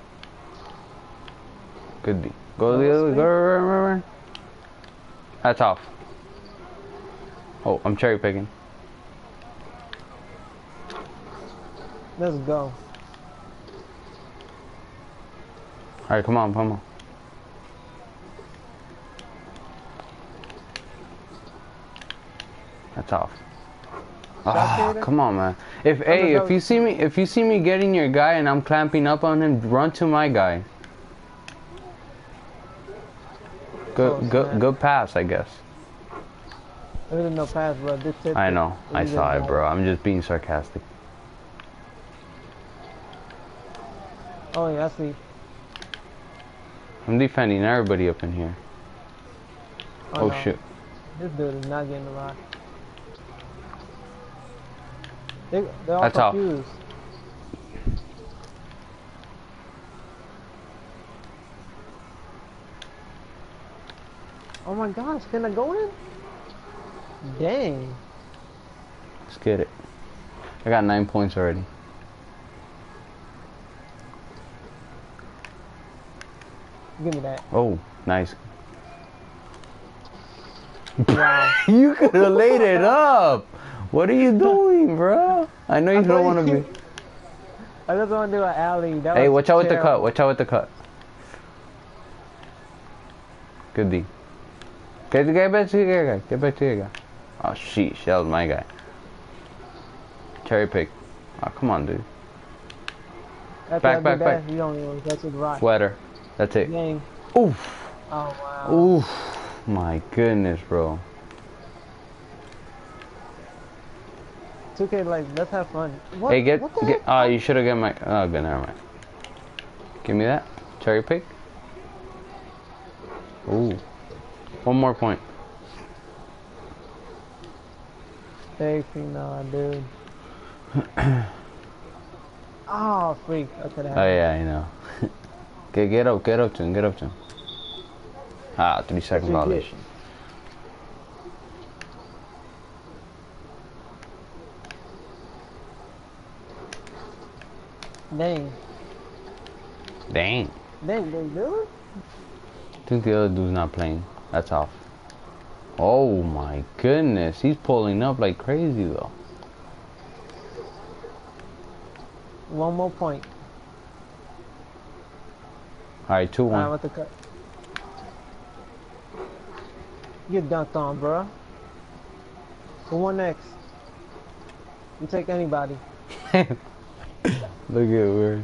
Good D. Go the other way. Go, run, run, run. That's off. Oh, I'm cherry picking. Let's go. Alright, come on, come on. That's off. Ah, creator? come on, man. If hey, go. if you see me, if you see me getting your guy and I'm clamping up on him, run to my guy. Good, Oh, good, snap. good pass, I guess. There was no pass, bro. This tip I it. know. I You just saw it, got bro. I'm just being sarcastic. Oh yeah, I see. I'm defending everybody up in here. Oh, no. shit. This dude is not getting a lot. They, they're all That's off. confused. Oh my gosh, can I go in? Dang. Let's get it. I got nine points already. Give me that. Oh, nice. Wow. You could have laid it up. What are you doing, bro? I know you I don't thought want to you- be. I just want to do an alley. That Hey, was watch out with the terrible. cut. Watch out with the cut. Good D. Get, get back to your guy. Get back to your guy. Oh, sheesh. That was my guy. Cherry pick. Oh, come on, dude. After Back, I do back, that, back. You don't even catch it right. Sweater. That's it. Dang. Oof. Oh wow. Oof. My goodness, bro. two K, like, let's have fun. What? Hey, get, what the get, heck? oh, you should have got my, oh, good, never mind. Give me that. Cherry pick. Ooh. One more point. Safety, nah, dude. Oh, freak. I could have. Oh, yeah, I know. get, get up, get up to him, get up to him. Ah, three second you get? violation. Dang. Dang. Dang, they do? I think the other dude's not playing. That's off. Oh my goodness, he's pulling up like crazy though. One more point. Alright, two Alright, one. with the cut. Get dunked on, bro. Who won next? You take anybody. Look at where.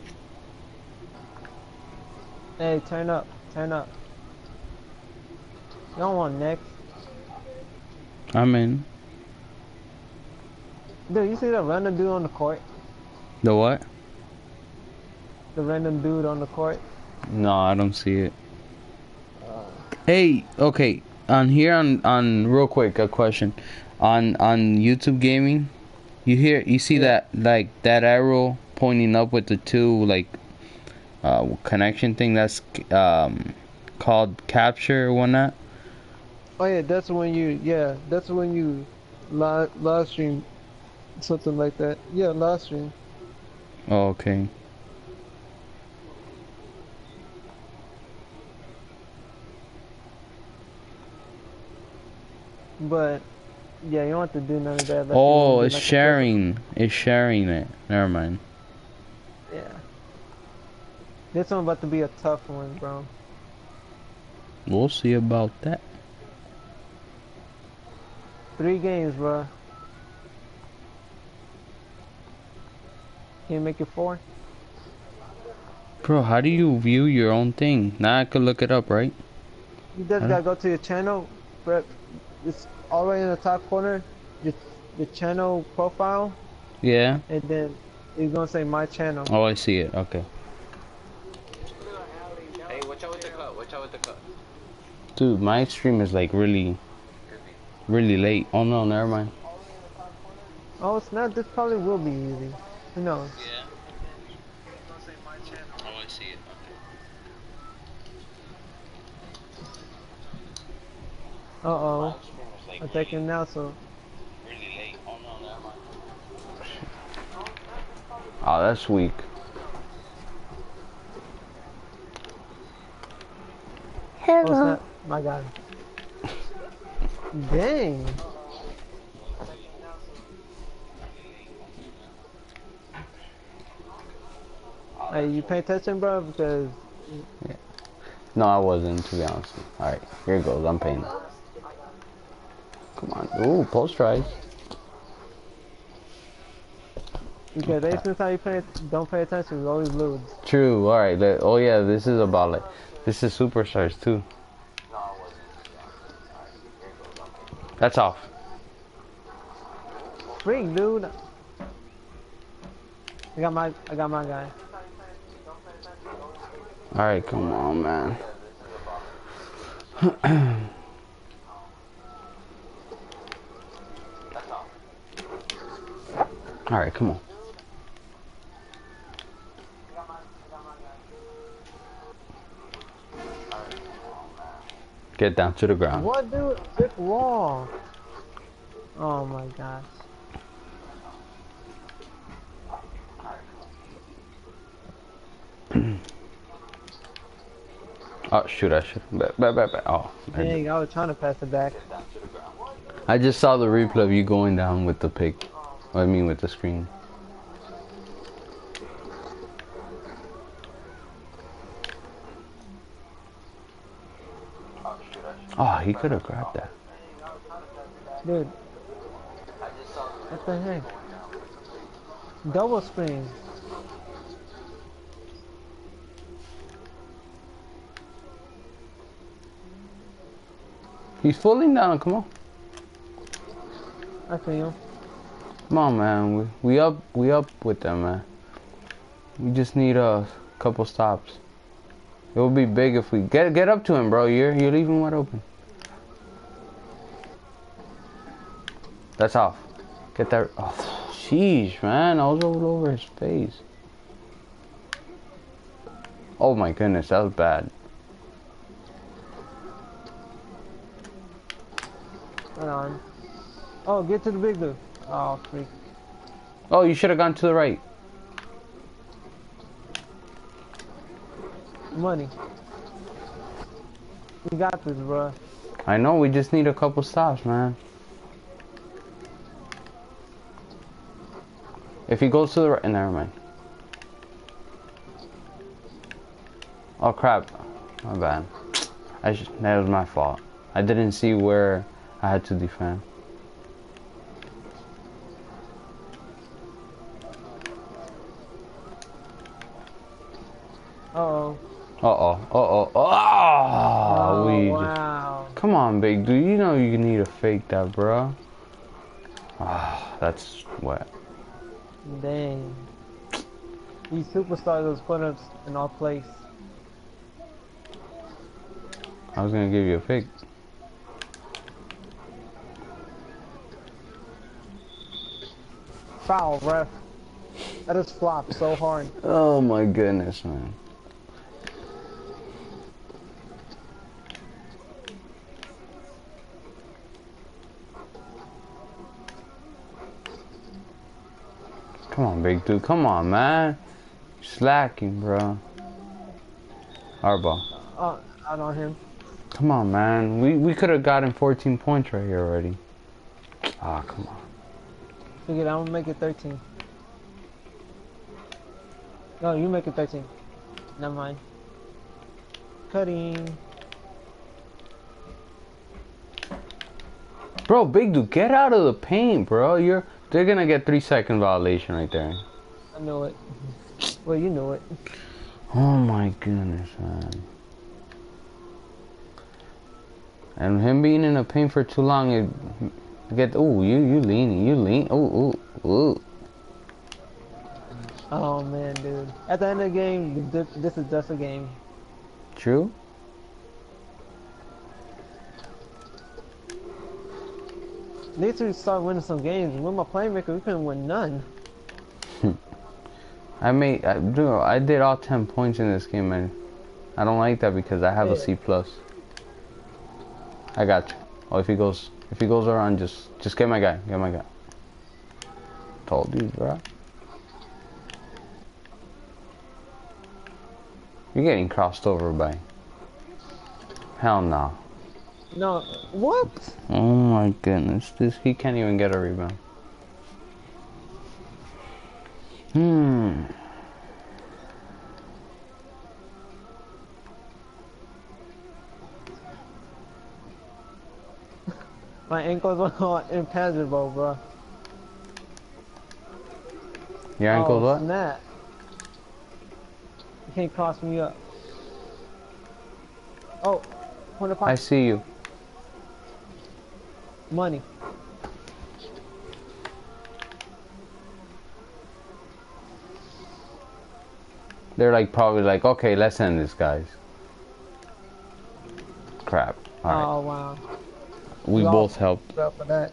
Hey, turn up. Turn up. You don't want next. I'm in. Dude, you see that random dude on the court? The what? The random dude on the court? No, I don't see it. Hey, okay. On here, on on real quick, a question. On on YouTube gaming, you hear you see Yeah. that like that arrow pointing up with the two like uh connection thing that's um called capture or whatnot. Oh yeah, that's when you, yeah, that's when you live, live stream something like that. Yeah, live stream. Oh, okay. But, yeah, you don't have to do none of that. unless you Oh, wanna do it's like a sharing. It's sharing it. Never mind. perfect- Yeah. This one about to be a tough one, bro. We'll see about that. Three games, bro. Can you make it four? Bro, how do you view your own thing? Now I could look it up, right? You just Huh? gotta go to your channel, but it's all the way in the top corner, your, your channel profile, Yeah. and then it's gonna say my channel. Oh, I see it. Okay. Hey, watch out with the cut. Watch out with the cut. Dude, my stream is like really, really late. Oh no, never mind. Oh snap, this probably will be easy. Who knows? Yeah. Oh, I see it. Uh oh. My stream is like I'm taking now, so. really late. Oh no, never mind. Oh, that's weak. Oh snap, my God. Dang. Hey, you pay attention, bro? Because No, I wasn't, to be honest. Alright, here it goes. I'm paying. Come on. Ooh, post tries. because they since how you pay, don't pay attention, you always lose. True. Alright. Oh yeah, this is about like, this is superstars too. That's off. Freak, dude. I got my, I got my guy. Alright, come on, man. Alright, come on. Get down to the ground. What, dude? Brick wall. Oh my gosh. Oh shoot, I should. Back, back, back, back. Oh. I, Dang, I was trying to pass it back. I just saw the replay of you going down with the pick. I mean, with the screen. Oh, he could have grabbed that. Dude. What the heck? Double screen. He's falling down. Come on. I see him. Come on, man. We we up we up with them, man. We just need a couple stops. It would be big if we get get up to him, bro. You're you're leaving wide open. That's off. Get that. Oh, sheesh, man. I was all over his face. Oh my goodness, that was bad. Hold on. Oh, get to the big dude. Oh, freak. Oh, you should have gone to the right. Money. We got this, bro. I know. We just need a couple stops, man. If he goes to the right, never mind. Oh crap. My bad. I sh that was my fault. I didn't see where I had to defend. Uh-oh. Uh-oh. Uh-oh. Oh, Oh, we wow. just... Come on, big dude. You know you need to fake that, bro. Ah, that's wet. Dang. These superstars was put us in our place. I was gonna give you a fake. Foul, ref. That just flopped so hard. Oh my goodness, man. Come on, big dude. Come on, man. You're slacking, bro. Our ball. Oh, out on him. Come on, man. We we could have gotten fourteen points right here already. Ah, oh, come on. Figured I'm gonna make it thirteen. No, you make it thirteen. Never mind. Cutting. Bro, big dude, get out of the paint, bro. You're they're gonna get three second violation right there. I knew it. Well, you knew it. Oh my goodness, man. And him being in the paint for too long, it get. Oh, you you leaning, you lean. Oh oh oh. Oh man, dude. At the end of the game, this, this is just a game. True. At least we start winning some games. With my playmaker, we couldn't win none. I made, I, dude, I did all ten points in this game, man. I don't like that because I have Yeah. a C plus. I got you. Oh, if he goes, if he goes around, just, just get my guy, get my guy. Told you, bro. You're getting crossed over by. Hell no. No, what? Oh my goodness, this he can't even get a rebound. Hmm. My ankles are impassable, bro. Your ankle's oh, what? Snap. You can't cross me up. Oh, corner I pocket. see you. Money. They're like probably like, okay, let's end this, guys. Crap. All right. Oh wow. We all both helped. f***ed up for that.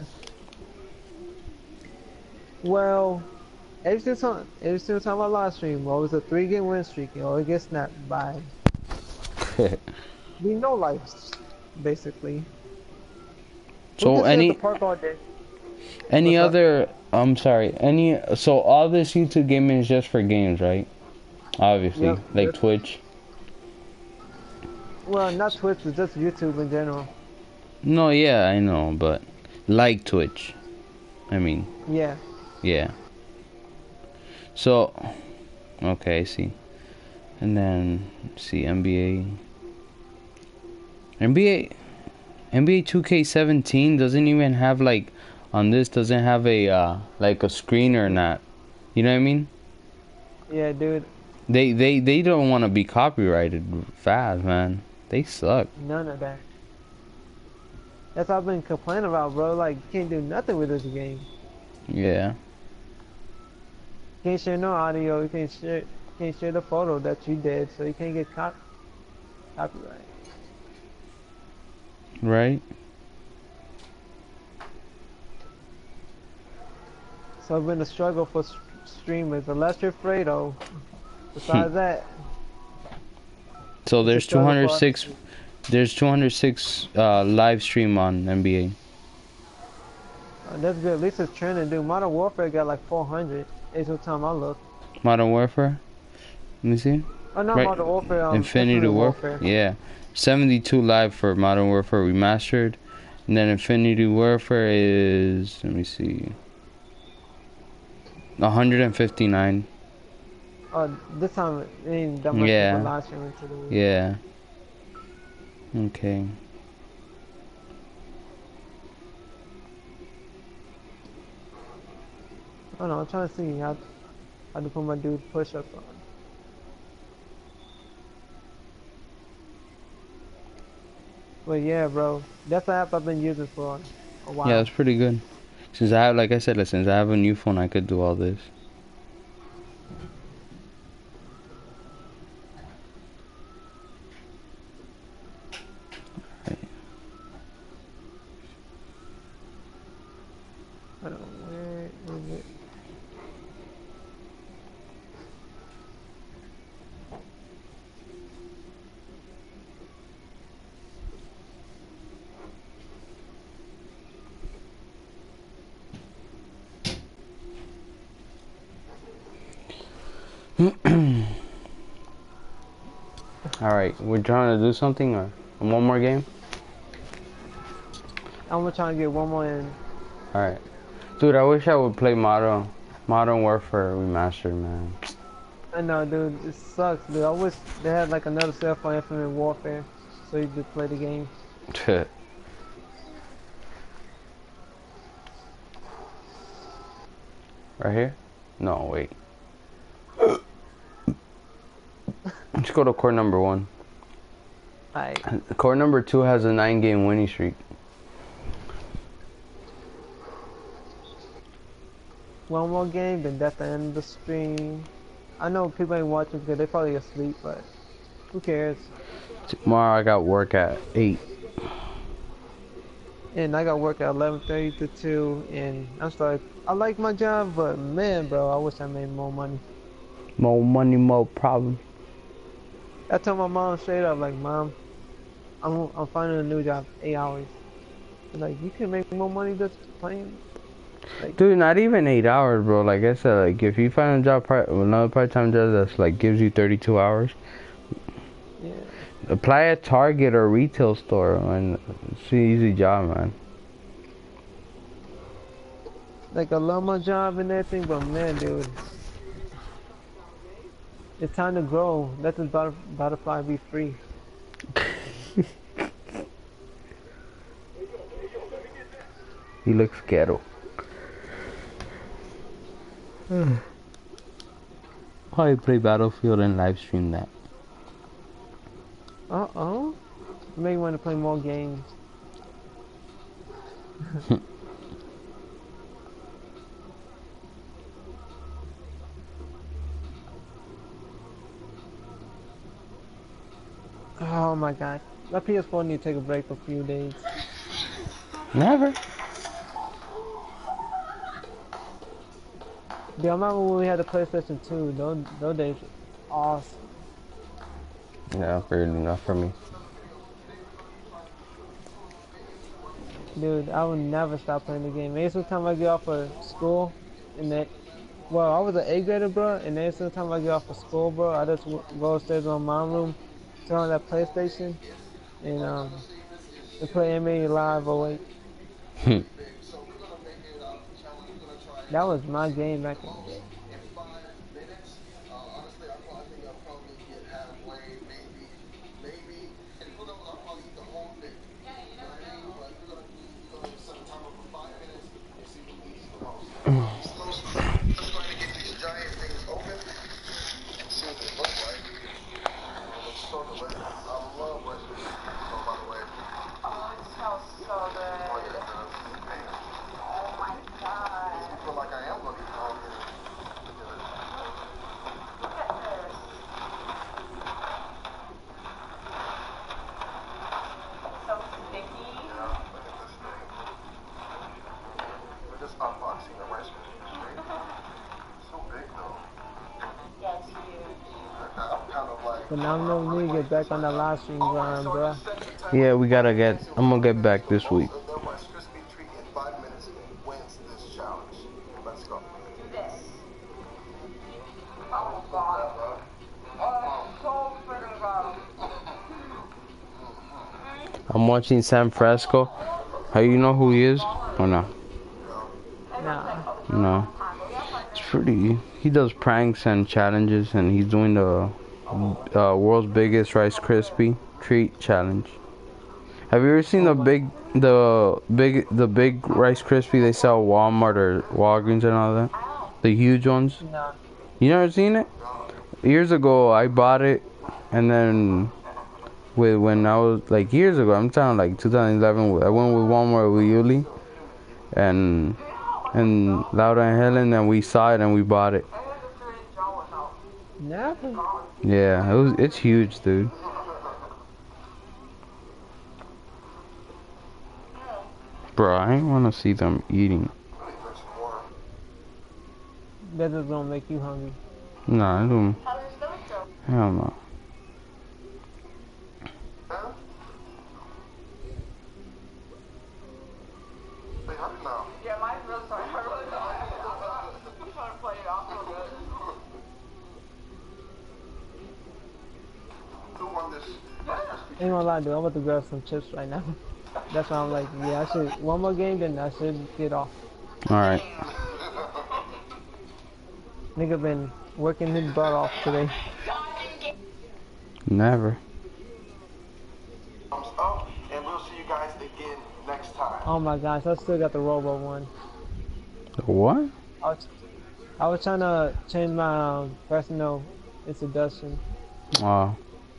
Well, every single time, every single time I live stream, always a three game win streak, you always get snapped by. We know life, basically. So We can sit at any the park all day. any What's up? other? I'm sorry. Any? So all this YouTube gaming is just for games, right? Obviously, Yep, like yep. Twitch. Well, not Twitch, it's just YouTube in general. No, yeah, I know, but like Twitch. I mean, Yeah. yeah. So, okay, I see. And then let's see N B A. N B A. N B A two K seventeen doesn't even have like on this doesn't have a uh, like a screen or not. You know what I mean? Yeah, dude. They they they don't want to be copyrighted fast, man. They suck. None of that. That's what I've been complaining about, bro. Like, you can't do nothing with this game. Yeah. You can't share no audio. You can't share, can't share the photo that you did, so you can't get cop copyright. Right. So it's been a struggle for s- streamers, unless you're Fredo. Besides that, So it's a there's struggle for us. two hundred six. There's two hundred six uh, live stream on N B A. Uh, that's good. At least it's trending, dude. Modern Warfare got like four hundred. Every time I look. Modern Warfare. Let me see. Oh, not Right. Modern Warfare. Um, Infinity Infinite Warfare. Yeah. seventy-two live for Modern Warfare Remastered. And then Infinity Warfare is, let me see, one hundred fifty-nine. Uh, this time it ain't that much Yeah. people live streaming to the. Yeah. Okay. I don't know. I'm trying to see how how to put my dude push ups on. But yeah, bro, that's the app I've been using for a while. Yeah, that's pretty good. Since I have, like I said, since I have a new phone, I could do all this. I don't know where is it. Alright, we're trying to do something or one more game? I'm gonna try to get one more in. Alright. Dude, I wish I would play Modern Modern Warfare Remastered, man. I know, dude, it sucks, dude. I wish they had like another cell for Infinite Warfare, so you could play the game. Right here? No, wait. Let's go to court number one. Alright. Court number two has a nine game winning streak. One more game, then that's the end of the stream. I know people ain't watching because they're probably asleep, but who cares? Tomorrow I got work at eight. And I got work at eleven thirty to two, and I'm sorry. I like my job, but man, bro, I wish I made more money. More money, more problem. I told my mom straight up, like, Mom, I'm I'm finding a new job, eight hours. And like, you can make more money just playing. Like, Dude, not even eight hours, bro. Like I said, like if you find a job, part another part-time job that's like gives you thirty-two hours. yeah. Apply at Target or retail store, and it's an easy job, man. Like, I love my job and everything, but man, dude, it's time to grow. Let this butter butterfly be free. He looks ghetto. Probably play Battlefield and live stream that. Uh oh. You may want to play more games. Oh my god. My P S four need to take a break for a few days. Never. Dude, I remember when we had the PlayStation two, those, those days were awesome. Yeah, fair enough for me. Dude, I would never stop playing the game. Every single time I get off of school, and that, well, I was an eighth grader, bro, and every single time I get off of school, bro, I just w go upstairs in my mom room, turn on that PlayStation, and um, and play M A Live oh eight. That was my game back in the day. But now I know we need to get back on the live stream grind, bro. Yeah, we gotta get. I'm gonna get back this week. I'm watching Sam Fresco. How you know who he is? Or no? Nah. No. It's pretty. he does pranks and challenges, and he's doing the uh, world's biggest Rice Krispie treat challenge. Have you ever seen the big, the big, the big Rice Krispie they sell at Walmart or Walgreens and all that? The huge ones. Nah. You never seen it? Years ago, I bought it, and then with when I was like years ago, I'm talking like two thousand eleven. I went with Walmart with Yuli, and and Laura and Helen, and we saw it and we bought it. Never. Yeah, it was. It's huge, dude. Bro, I ain't wanna see them eating. That just gonna make you hungry. Nah, I don't. Hell no. Ain't gonna lie, dude. I'm about to grab some chips right now. That's why I'm like, yeah, I should. One more game, then I should get off. All right. Nigga been working his butt off today. Never. Thumbs up, and we'll see you guys again next time. Oh my gosh, I still got the Robo one. What? I was, I was trying to change my um, personal introduction. Oh.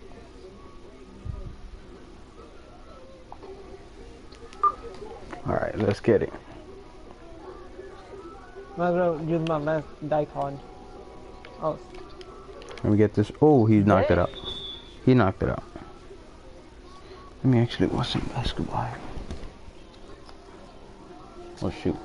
All right, let's get it. Might as well use my last die card. Oh, Let me get this. Oh, he knocked it out. He knocked it out. Let me actually watch some basketball. Oh shoot.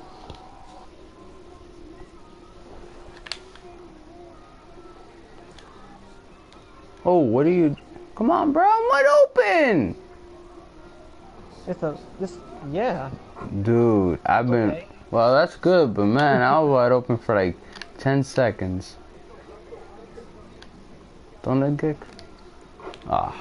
Oh, what are you? Come on, bro. I'm wide open. it's a this yeah. Dude, I've been. Okay. Well, that's good, but man, I was wide open for like ten seconds. Don't it get? Ah.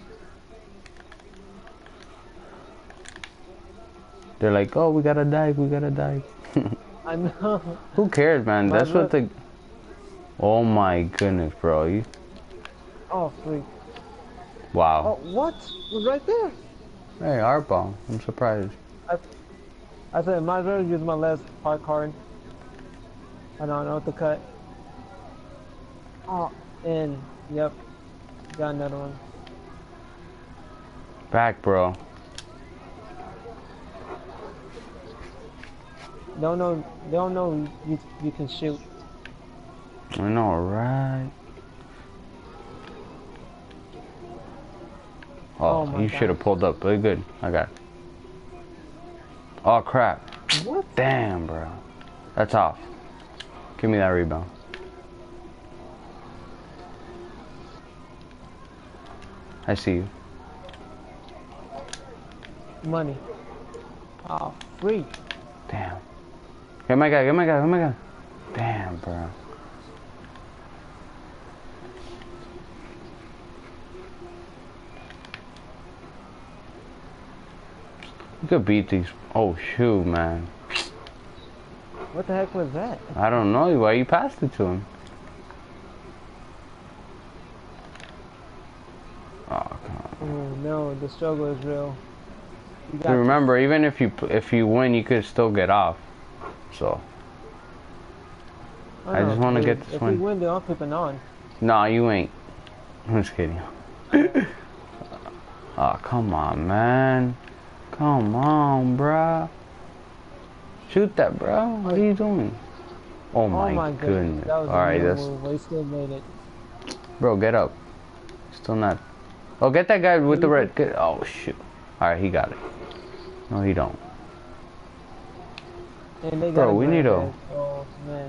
They're like, oh, we gotta dive, we gotta dive. I know. Who cares, man? My That's what look- the. Oh my goodness, bro. You. Oh freak. Wow. Oh what? It was right there. Hey, art ball. I'm surprised. I said, might as well use my last part card. I don't know what to cut. Oh, and yep, got another one. Back, bro. Don't know, don't know you you can shoot. I know, right? Oh, Oh my you should have gosh. pulled up. But good. I got it. Oh, crap. What? Damn, bro. That's off. Give me that rebound. I see you. Money. Oh, free. Damn. Get my guy, get my guy, get my guy. Damn, bro. You could beat these. Oh, shoot, man. What the heck was that? I don't know. Why you passed it to him? Oh, come on. Oh no, the struggle is real. You got You remember, even if you if you win, you could still get off. So, to- I just know, wanna dude, get this if one. we win, then I'm flipping on. nah, you ain't. I'm just kidding. Oh, come on, man. Come on, bruh. Shoot that, bro. What are you doing? Oh my, oh my goodness. goodness. That was All a right, real that's move, but he still made it. bro. Get up. Still not. Oh, get that guy with the red. Get, oh shoot. All right, he got it. No, he don't. And they Bro, got we need a- Oh man.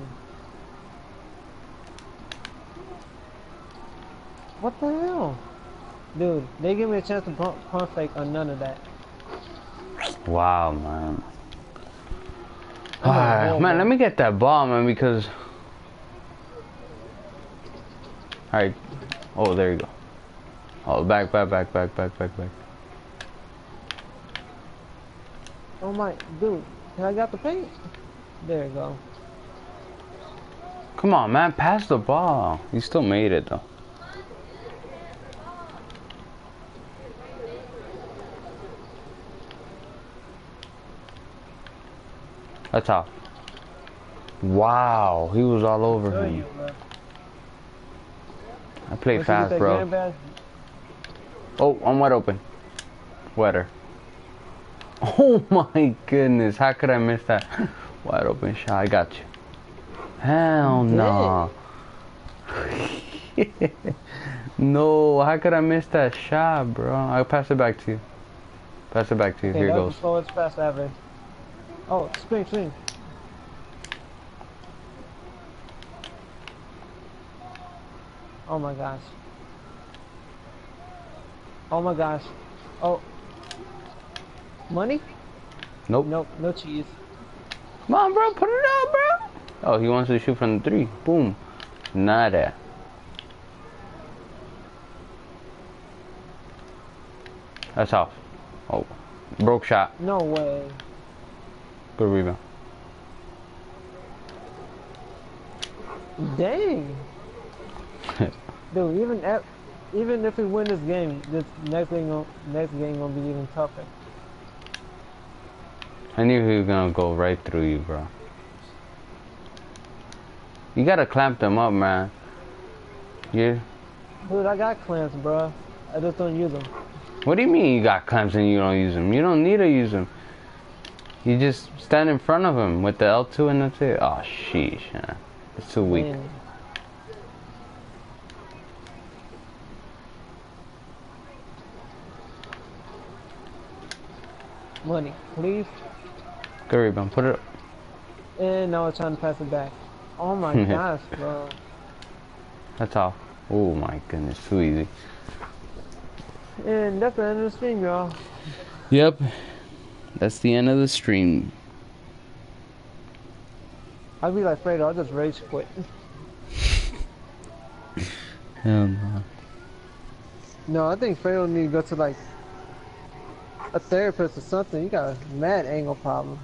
What the hell? Dude, they give me a chance to pump, pump fake on none of that. Wow, man. I'm gonna Ah, roll, man, let me get that ball, man, because. All right. Oh, there you go. Oh, back, back, back, back, back, back, back. Oh my, dude, can I got the paint? There you go. Come on, man. Pass the ball. You still made it, though. That's off. Wow. He was all over Tell him. you, bro. I played Once you get fast, that bro. game back, Oh, I'm wide open. Wetter. Oh my goodness. How could I miss that? Wide open shot. I got you. Hell no. No. How could I miss that shot, bro? I'll pass it back to you. Pass it back to you. okay, Here it that was goes. the slowest pass ever. Oh, swing, swing. Oh my gosh. Oh my gosh. Oh. Money? Nope. Nope, no cheese. Come on, bro. Put it up, bro. Oh, he wants to shoot from the three. Boom. Nada. That's off. Oh. Broke shot. No way. Good rebound. Dang. Dude, even at, even if we win this game, this next game, gon- next game gonna be even tougher. I knew he was gonna go right through you, bro. You gotta clamp them up, man. Yeah. Dude, I got clamps, bro. I just don't use them. What do you mean you got clamps and you don't use them? You don't need to use them. You just stand in front of him with the L two and that's it. Oh, sheesh. Yeah. It's too weak. Man. Money, please. Good rebound. Put it up. And now I'm trying to pass it back. Oh my gosh, bro. That's off. Oh my goodness. Too easy. And that's the end of the stream, y'all. Yep. That's the end of the stream. I'd be like, Fredo, I'll just rage quit. Hell no. No, I think Fredo need to go to like a therapist or something. You got mad angle problems.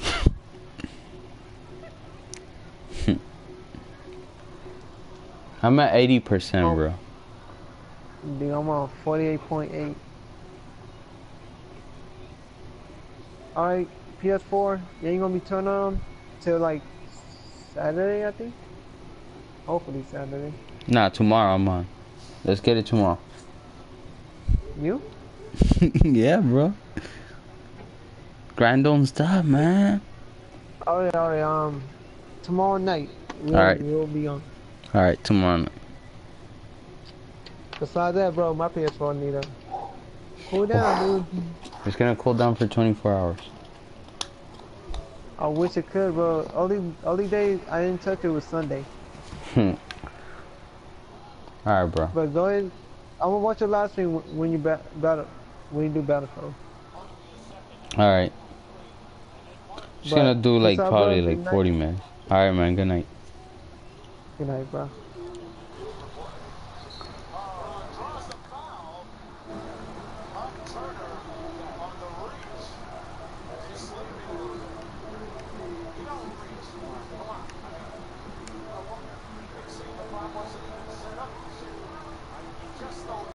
I'm at eighty percent, Oh. bro. Dude, I'm on forty-eight point eight. Alright, P S four, you ain't gonna be turned on till like Saturday, I think. Hopefully Saturday. Nah, tomorrow I'm on. Let's get it tomorrow. You? Yeah, bro. Grind don't stop, man. Alright, alright, um, tomorrow night, we'll, Alright. we'll be on. Alright, tomorrow night. Besides that, bro, my P S four need a cool down, dude. It's gonna cool down for twenty-four hours. I wish it could, bro. Only, only day I didn't touch it was Sunday. Hmm. Alright, bro. But go ahead. I'm gonna watch your live stream wh- when you ba- battle, when you do Battlefield. Alright. Just But gonna do like peace out, probably bro. like Good night. forty minutes. Alright, man. Good night. Good night, bro.